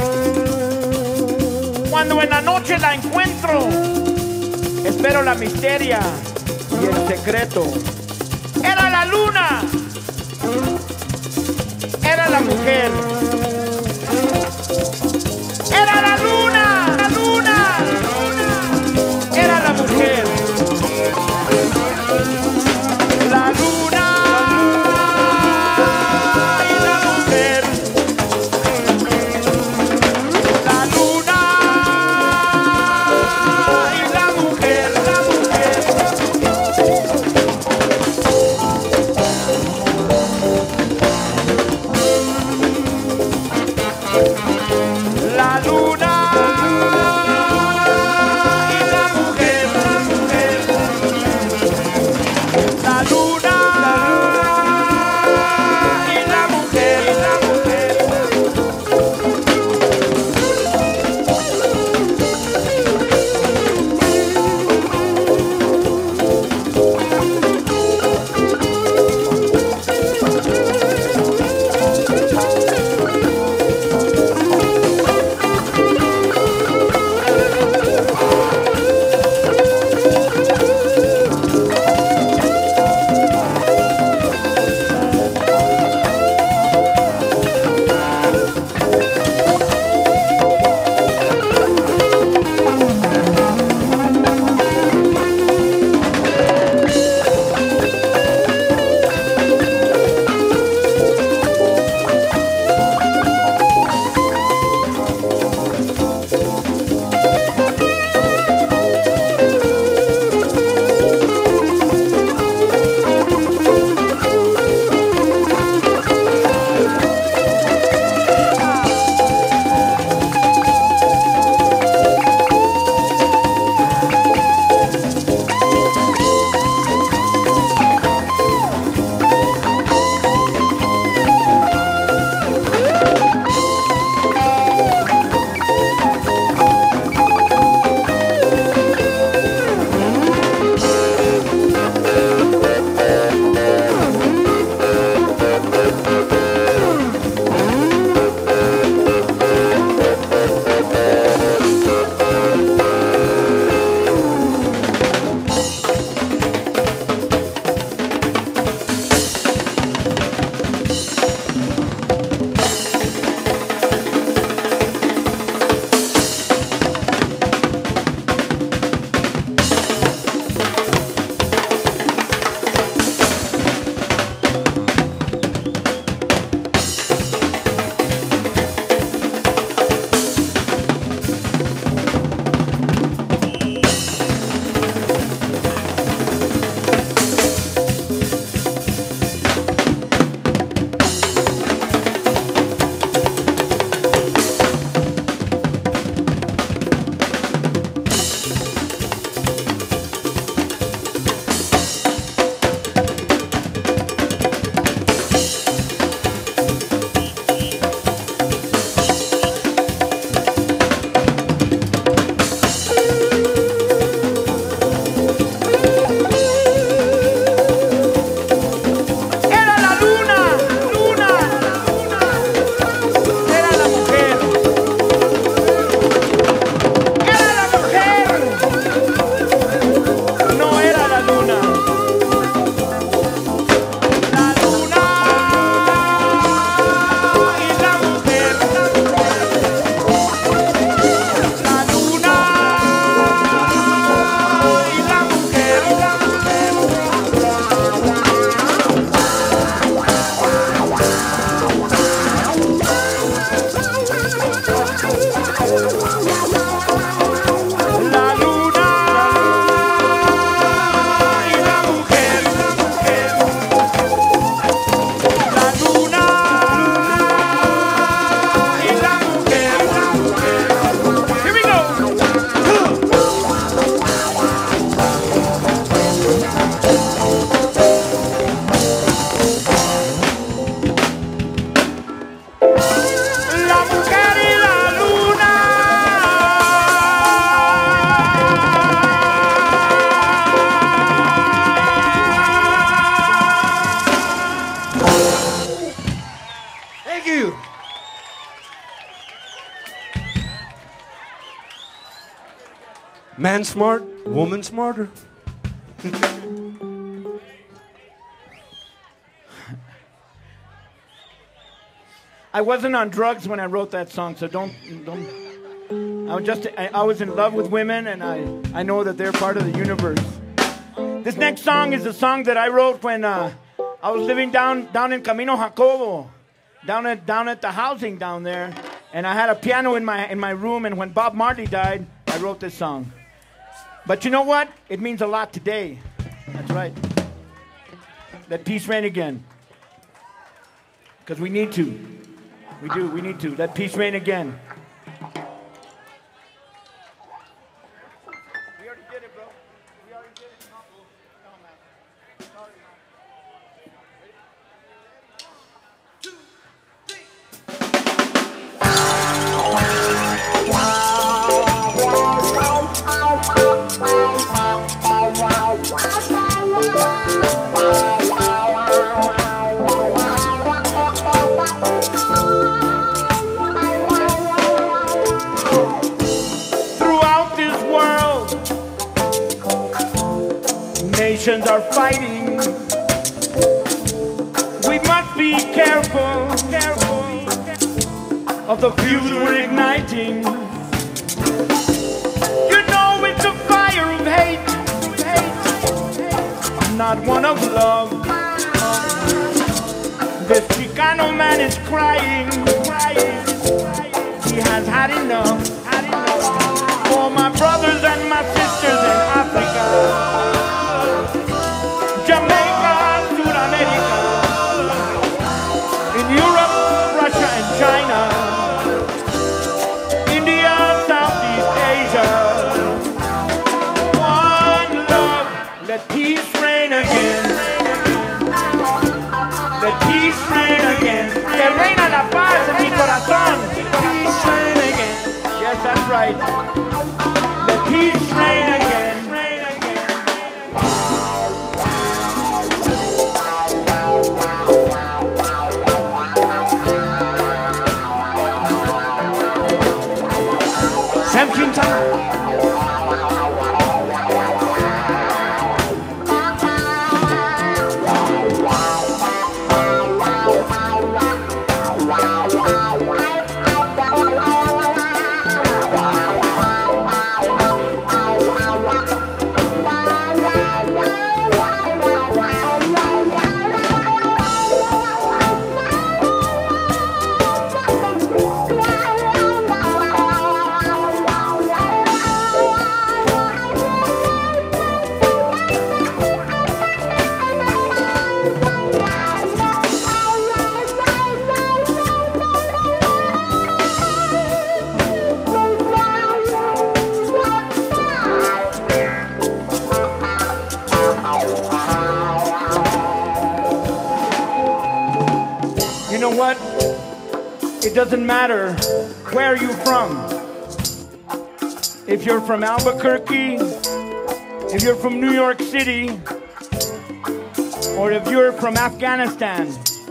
Cuando en la noche la encuentro, espero la misteria y el secreto. Era la luna, era la mujer. Era la luna, era la mujer. La luna y la mujer. La luna y la mujer, la mujer. La luna y la mujer. La luna y la mujer. Here we go. La mujer y la luna. Thank you. Man smart, woman smarter. I wasn't on drugs when I wrote that song, so don't. I was in love with women, and I know that they're part of the universe. This next song is a song that I wrote when I was living down in Camino Jacobo, down at the housing down there, and I had a piano in my room. And when Bob Marley died, I wrote this song. But you know what? It means a lot today. That's right. Let peace reign again, because we need to. We do. We need to. Let peace reign again. We already did it, bro. We already did it. No, man. Sorry, man. Throughout this world, nations are fighting. We must be careful of the fuse we're igniting. You know it's a fire of hate, not one of love. This Chicano man is crying. He has had enough. For my brothers and my sisters in Africa, Jamaica, South America, in Europe, Russia and China, India, Southeast Asia. One love, let peace reign again. Let peace reign again. Que reina la paz en mi corazón. Peace reign again. Yes, that's right. Let peace reign again. Reign again. Sam Quintana. You know what? It doesn't matter where you're from. If you're from Albuquerque, if you're from New York City, or if you're from Afghanistan,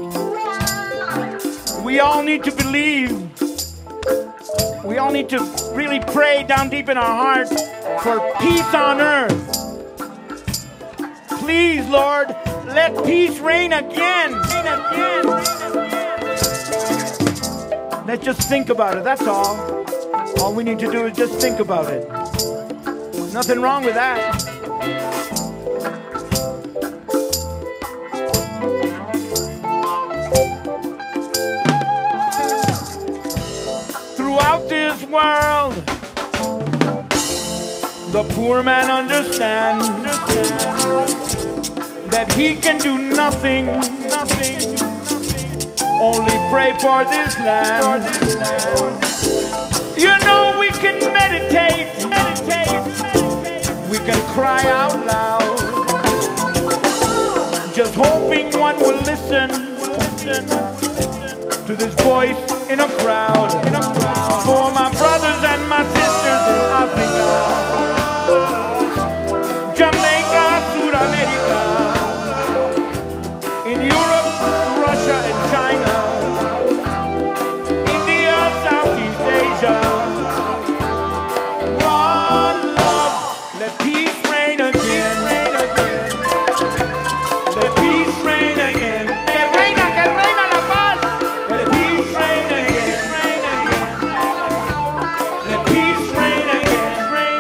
we all need to believe. We all need to really pray down deep in our hearts for peace on earth. Please, Lord, let peace reign again. Reign again. Let's just think about it, that's all. All we need to do is just think about it. Nothing wrong with that. Throughout this world, the poor man understand that he can do nothing, only pray for this land. You know we can meditate, we can cry out loud, just hoping one will listen to this voice in a crowd. For my brothers and my sisters in Africa, Jamaica, South America, in Europe, Russia and China, India, Southeast Asia. One love, let peace reign again. Let peace reign again. Que reina la paz. Let peace reign again. Let peace reign again.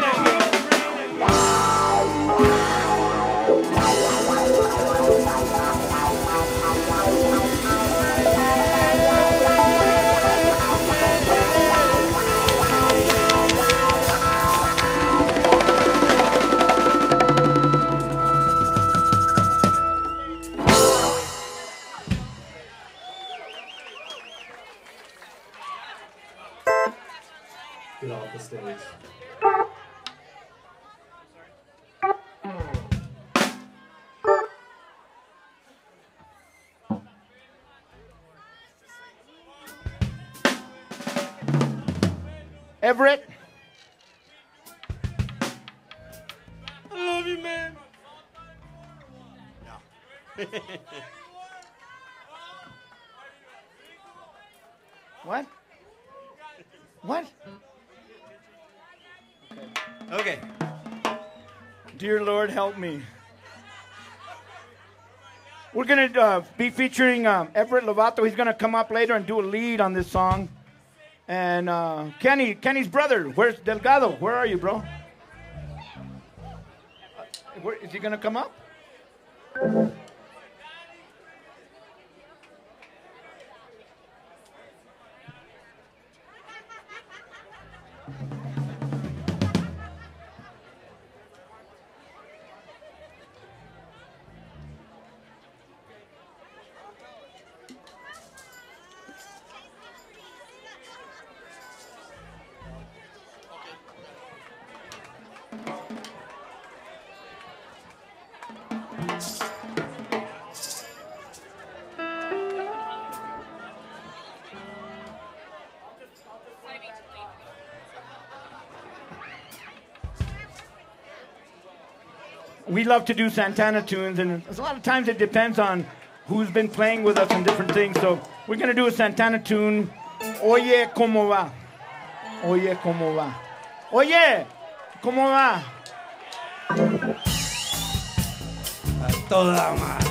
Get off the stage. Everett. I love you, man. What? What? Okay. Dear Lord, help me. We're going to be featuring Everett Lovato. He's going to come up later and do a lead on this song. And Kenny's brother, where's Delgado? Where are you, bro? Is he going to come up? We love to do Santana tunes, and a lot of times it depends on who's been playing with us and different things. So we're going to do a Santana tune, Oye, ¿cómo va? Oye, ¿cómo va? Oye, ¿cómo va? A toda madre.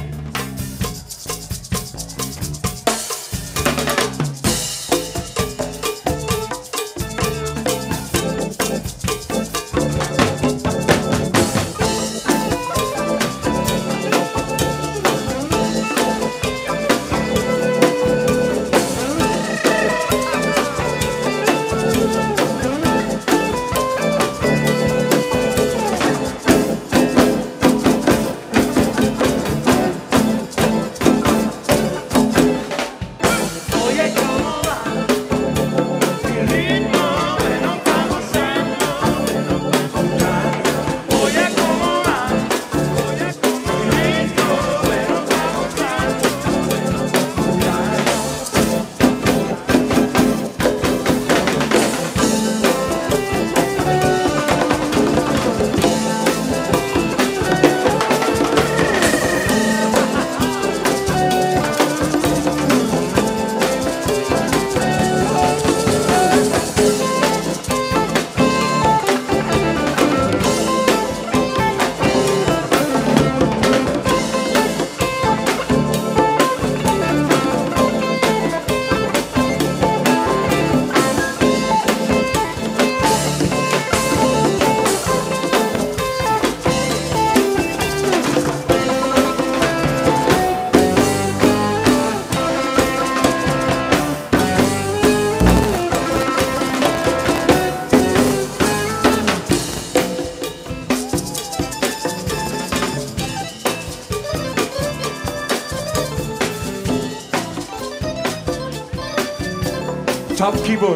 top keyboard.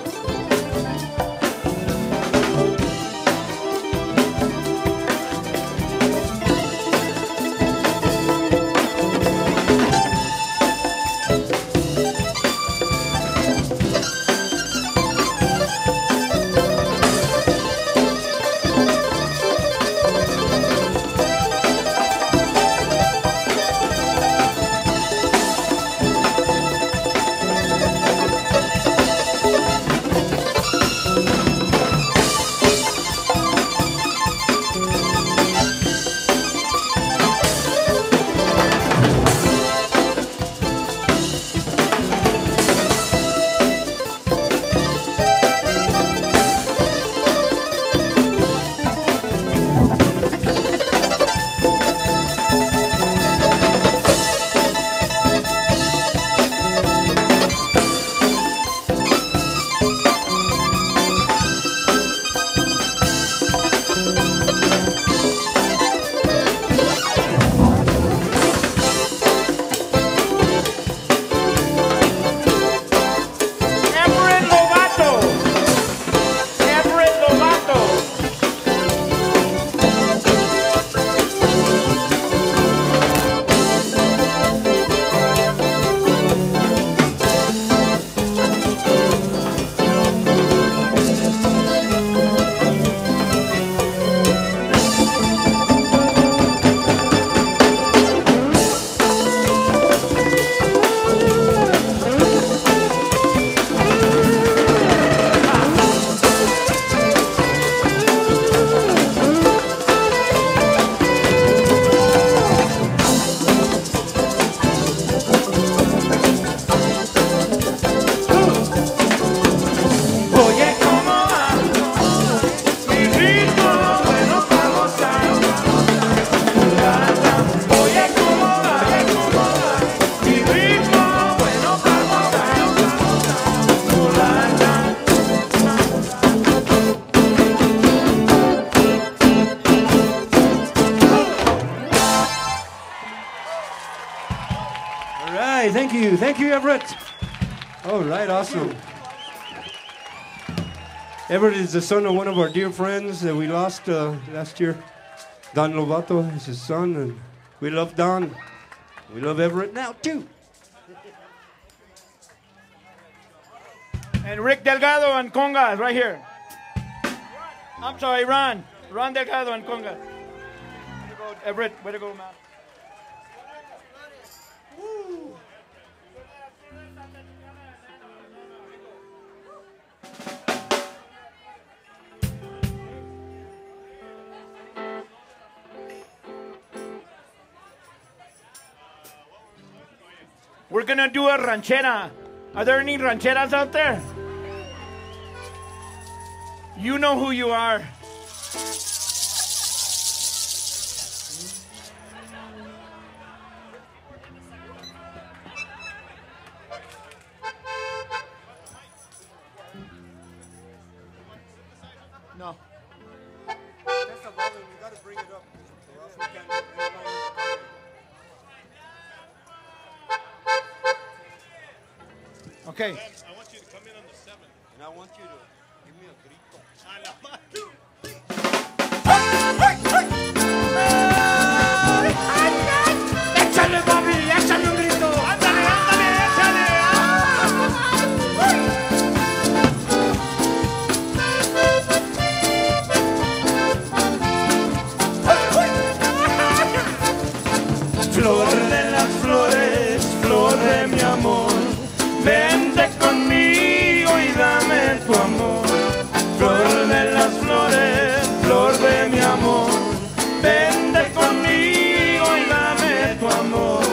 Thank you, Everett. All right, awesome. Everett is the son of one of our dear friends that we lost last year. Don Lovato is his son, and we love Don. We love Everett now, too. And Rick Delgado and Congas right here. I'm sorry, Ron. Ron Delgado and Congas. Way to go, Everett. Way to go, man. We're gonna do a ranchera. Are there any rancheras out there? You know who you are. No. That's above it. We gotta bring it up, or else we can't. Okay. I want you to come in on the 7th. And I want you to give me a grito. ¡Échale, papi! ¡Échale un grito! ¡Ándale, ándale! ¡Échale! Flor de las flores, flor de mi amor, vente conmigo y dame tu amor. Flor de las flores, flor de mi amor, vente conmigo y dame tu amor.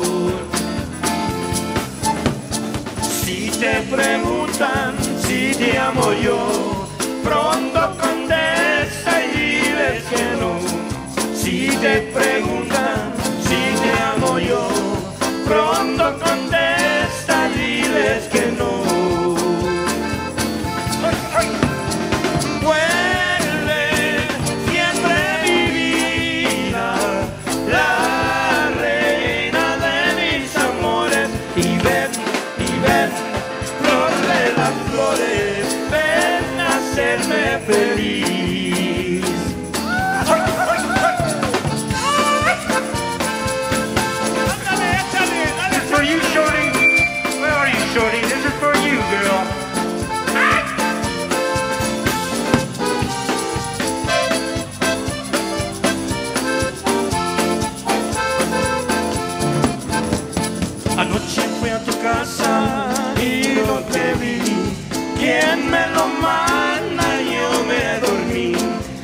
Si te preguntan si te amo yo, pronto contesta y diles que no. Si te preguntan si te amo yo, pronto contesta, diles que no. Vuelve siempre mi vida, la reina de mis amores, y ven, flor de las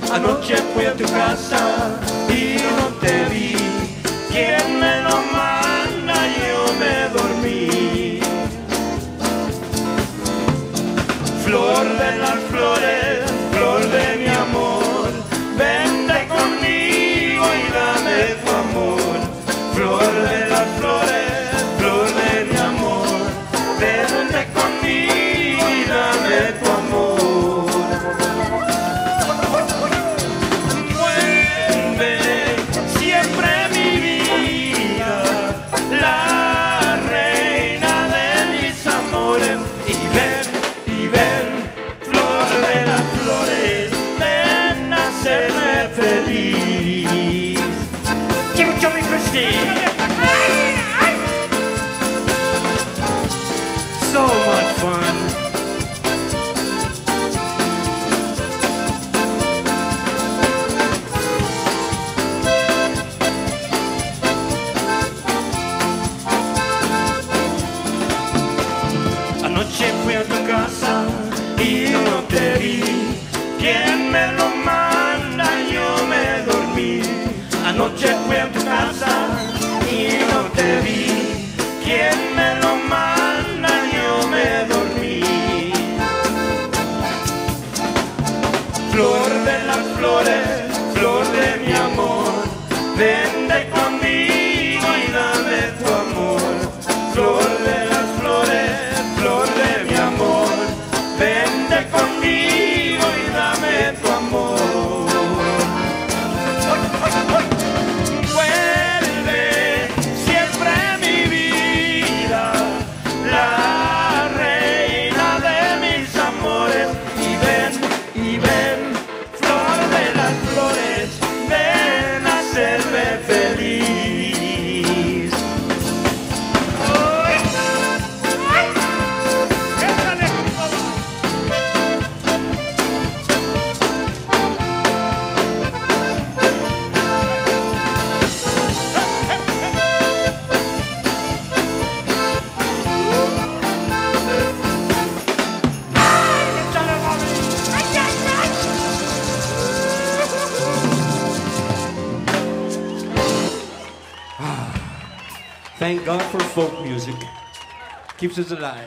Anoche fui a tu casa y no te vi. ¿Quién me lo manda? Yo me dormí. Flor de las flores, flor de mi amor, vente conmigo y dame tu amor. Flor de las flores, flor de mi amor, vente conmigo y dame tu amor. Vuelve siempre mi vida, la reina de mis amores. Y ven, flor de las flores, ven a hacerme feliz. Give it to me, Christine. So much fun. Anoche fui a tu casa y no te vi. ¿Quién me lo manda? Yo me dormí. Anoche fui a tu casa y no te vi. ¿Quién me lo manda? Yo me dormí. Flor de las flores, flor de mi amor, vente conmigo y dame tu amor. Flor de las flores, flor de mi amor, vente conmigo y dame tu amor. Vuelve siempre mi vida, la reina de mis amores. Y ven, flor de las flores, ven a hacerme feliz. Thank God for folk music. Keeps us alive.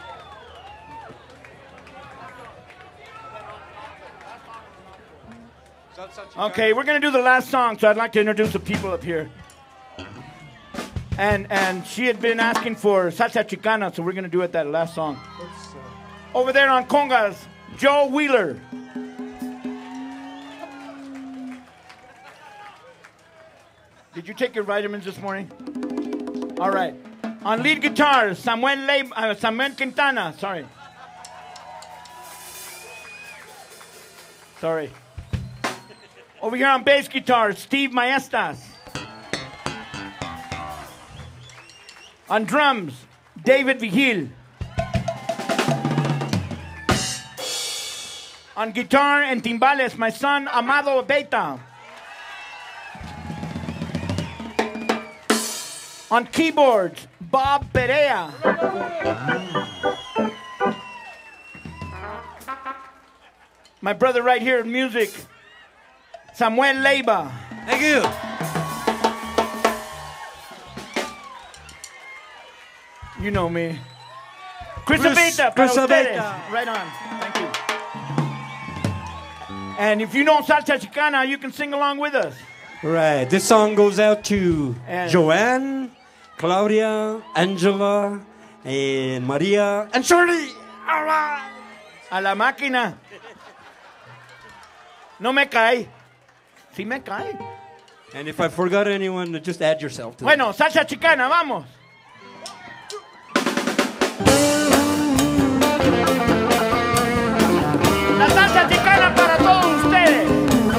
Okay, we're gonna do the last song, so I'd like to introduce the people up here. And she had been asking for salsa chicana, so we're gonna do it that last song. Over there on congas, Joe Wheeler. Did you take your vitamins this morning? All right. On lead guitar, Samuel Quintana. Sorry. Over here on bass guitar, Steve Maestas. On drums, David Vigil. On guitar and timbales, my son, Amado Beta. On keyboards, Bob Perea. My brother right here in music, Samuel Leiva. Thank you. You know me. Chris Abeta. Chris Abeta. Abeta. Right on. Thank you. And if you know Salsa Chicana, you can sing along with us. Right. This song goes out to And- Joanne, Claudia, Angela, and Maria, and Shirley. All right. A la máquina. No me cae. Sí me cae. And if I forgot anyone, just add yourself to it. Bueno, Salsa Chicana, vamos. La salsa chicana para todos ustedes.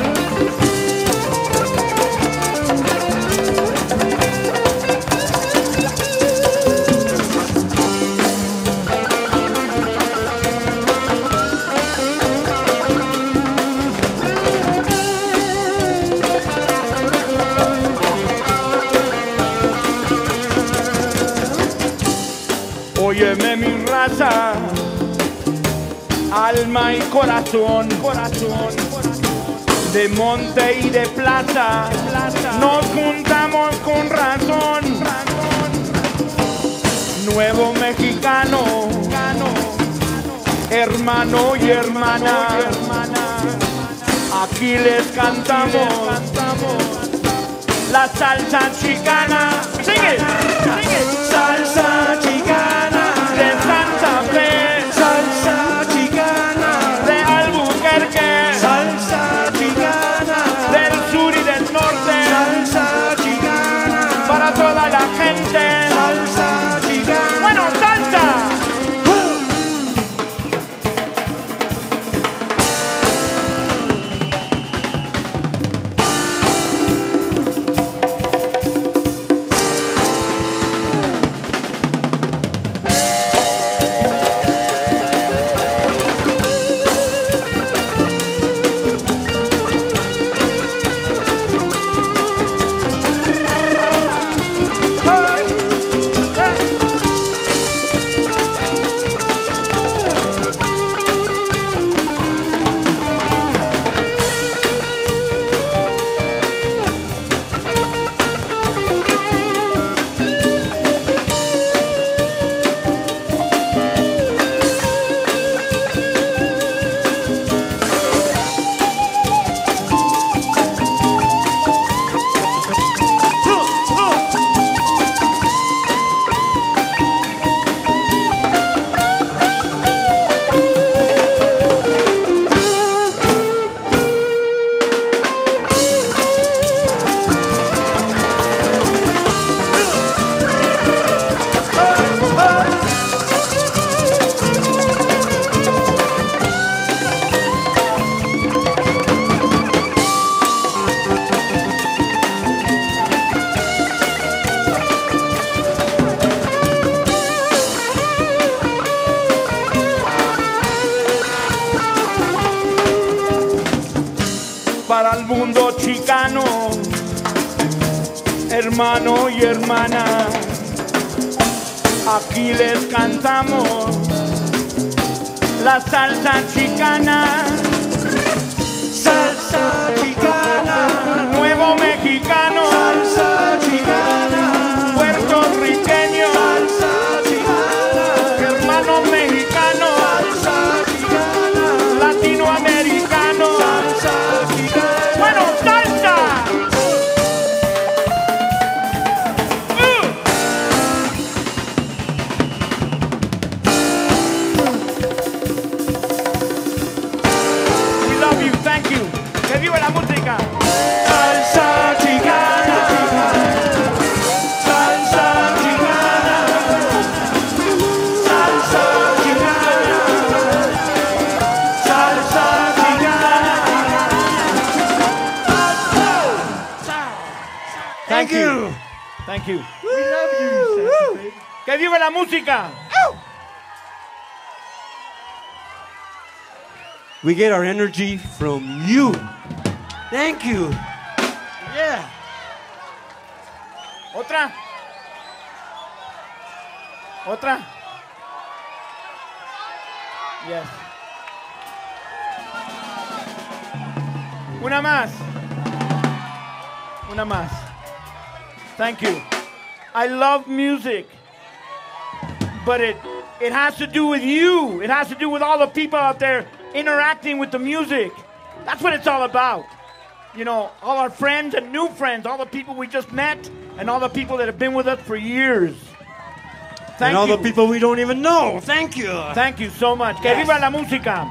Óyeme mi raza, alma y corazón, corazón, corazón. de monte y de plaza, nos juntamos con razón. Nuevo mexicano, hermano y hermana, aquí les cantamos la salsa chicana. Sigue, salsa chicana de Santa Fe, salsa chicana de Albuquerque, salsa chicana del sur y del norte, salsa chicana para toda la gente, salsa chicana. Bueno, salsa. Para el mundo chicano, hermano y hermana, aquí les cantamos la salsa chicana, salsa chicana, nuevo mexicano, salsa chicana, puertorriqueño, salsa chicana, hermano mexicano, salsa chicana, latinoamericano, salsa chicana. Bueno, salsa. We love you, thank you. Que viva la música. Salsa chicana, salsa chicana, salsa chicana, salsa chicana. Thank you. Thank you. We love you, Santa Fe. Que viva la música. We get our energy from you. Thank you. Yeah. Otra. Otra. Yes. Una más. Una más. Thank you. I love music, but it has to do with you. It has to do with all the people out there interacting with the music. That's what it's all about. You know, all our friends and new friends, all the people we just met, and all the people that have been with us for years. Thank And all you. the people we don't even know. Thank you. Thank you so much. Que viva la música.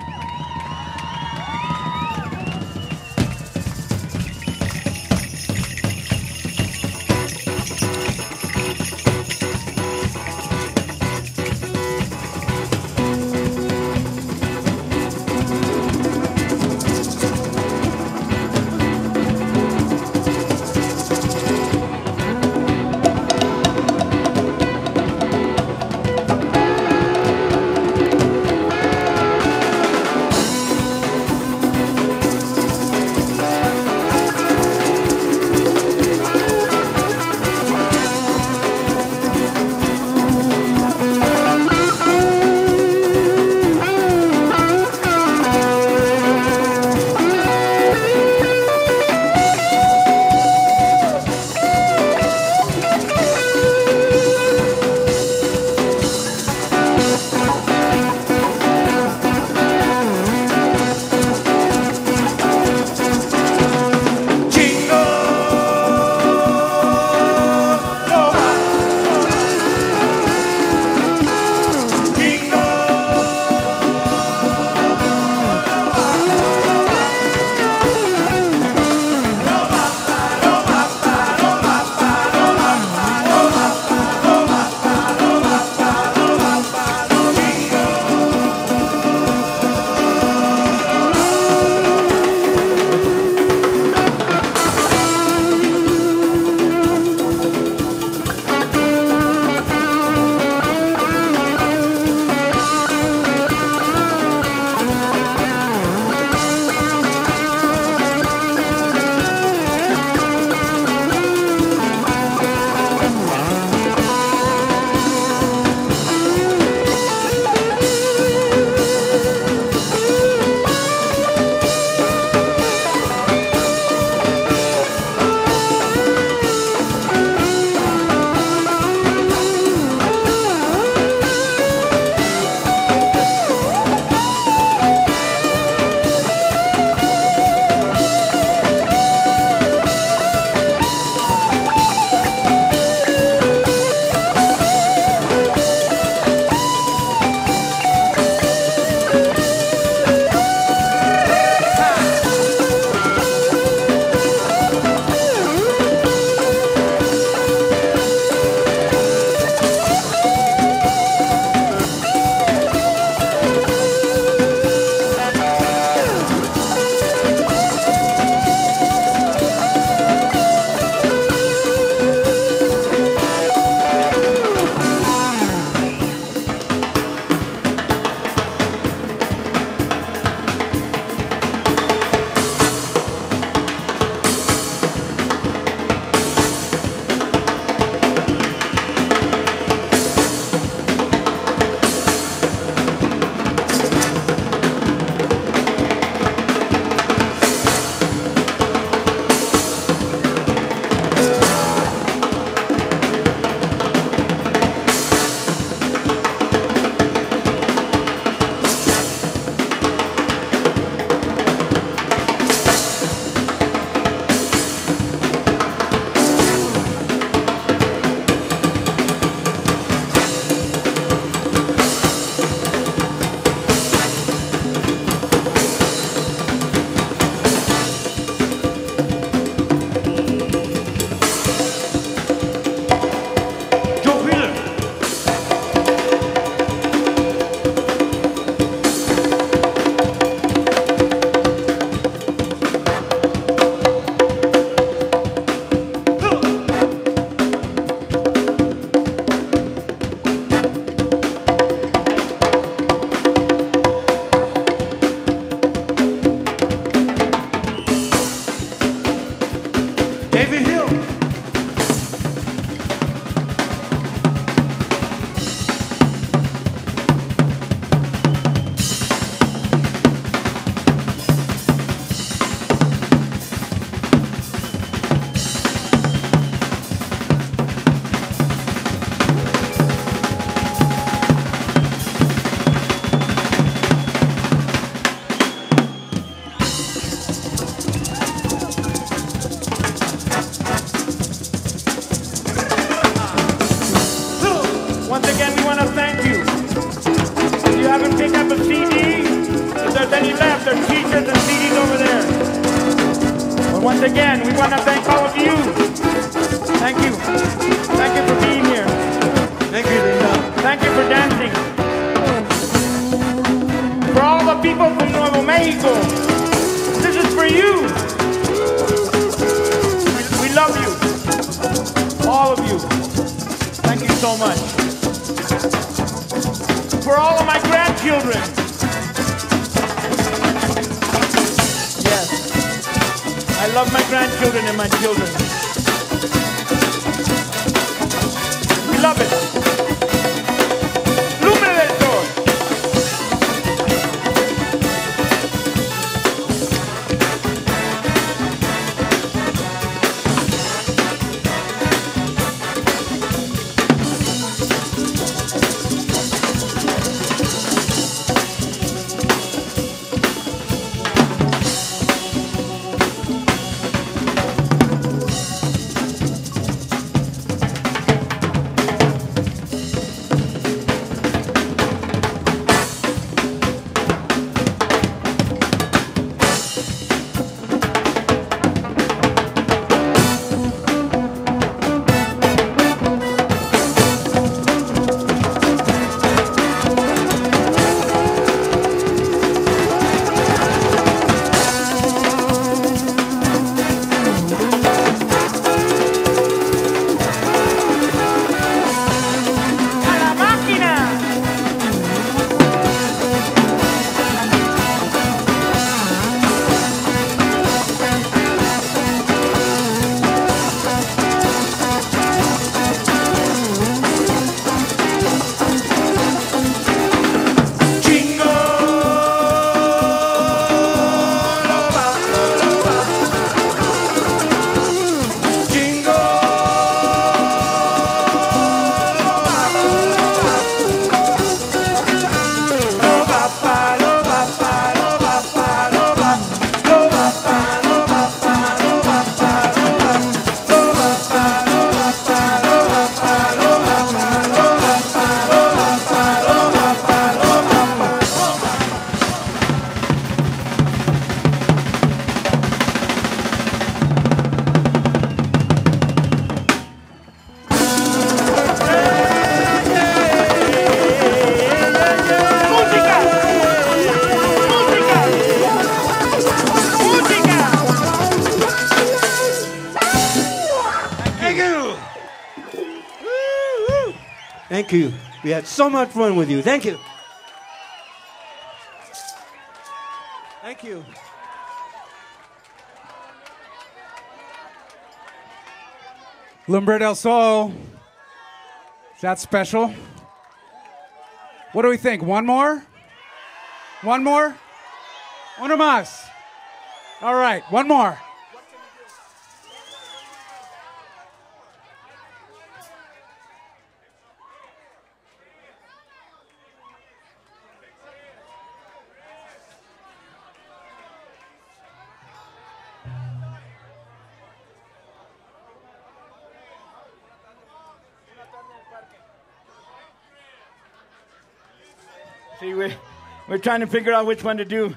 Once again, we want to thank all of you. Thank you. Thank you for being here. Thank you, Linda. Thank you for dancing. For all the people from Nuevo Mexico, this is for you. We love you. All of you. Thank you so much. For all of my grandchildren. Yes. I love my grandchildren and my children. We love it. Lumbre del Sol. Thank you. We had so much fun with you. Thank you. Thank you. Lumbre del Sol. Is that special? What do we think? One more? One more? Uno más. All right, one more. See, we're trying to figure out which one to do.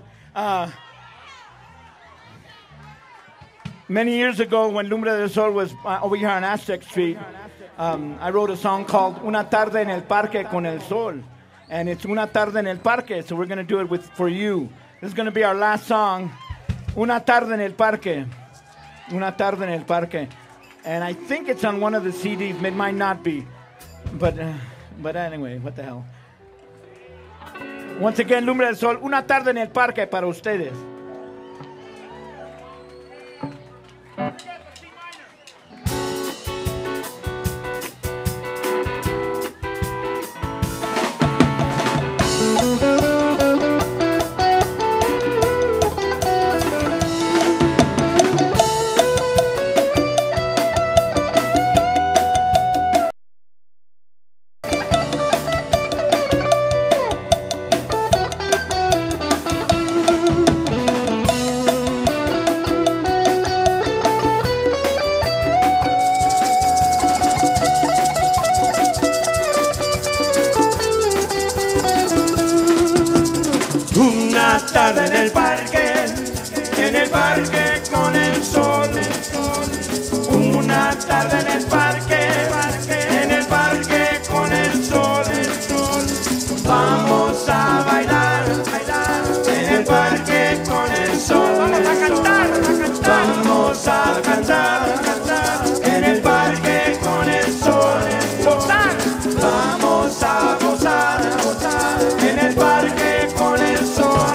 Many years ago, when Lumbre del Sol was over here on Aztec Street, I wrote a song called Una tarde en el parque con el sol. And it's Una tarde en el parque, so we're going to do it for you. This is going to be our last song, Una tarde en el parque. Una tarde en el parque. And I think it's on one of the CDs. It might not be. But anyway, what the hell. Once again, Lumbre del Sol, Una tarde en el parque para ustedes. cantar, en el parque con el sol. Gozar. Vamos a gozar, en el parque con el sol.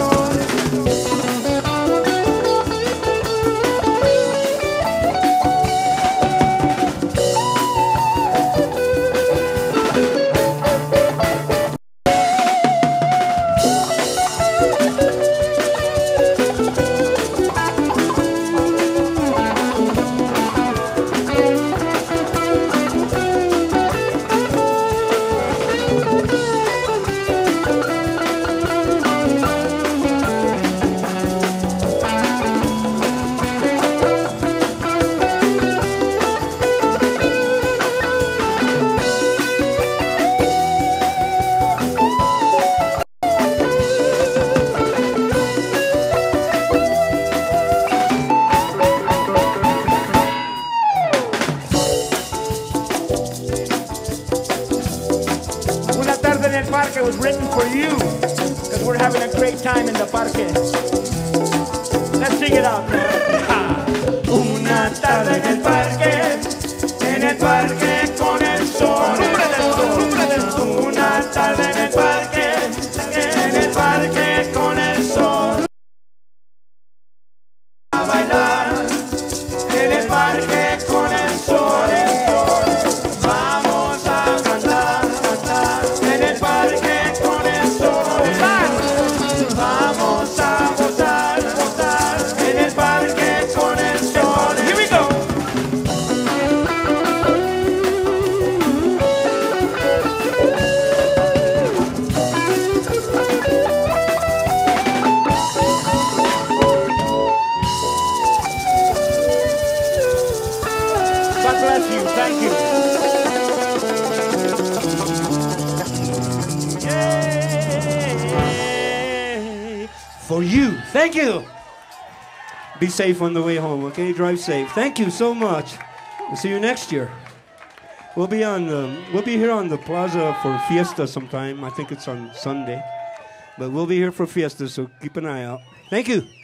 Una tarde en el parque was written for you, because we're having a great time in the parque. Let's sing it out, man. Una tarde en el parque con el sol. Una tarde en el parque con el sol. A bailar en el parque con el sol. Vamos a cantar en el parque con el sol. Vamos a gozar en el parque con el sol. Here we go. God bless you. Thank you. Yay. For you. Thank you. Be safe on the way home, okay? Drive safe. Thank you so much. We'll see you next year. We'll be here on the plaza for Fiesta sometime. I think it's on Sunday. But we'll be here for Fiesta, so keep an eye out. Thank you.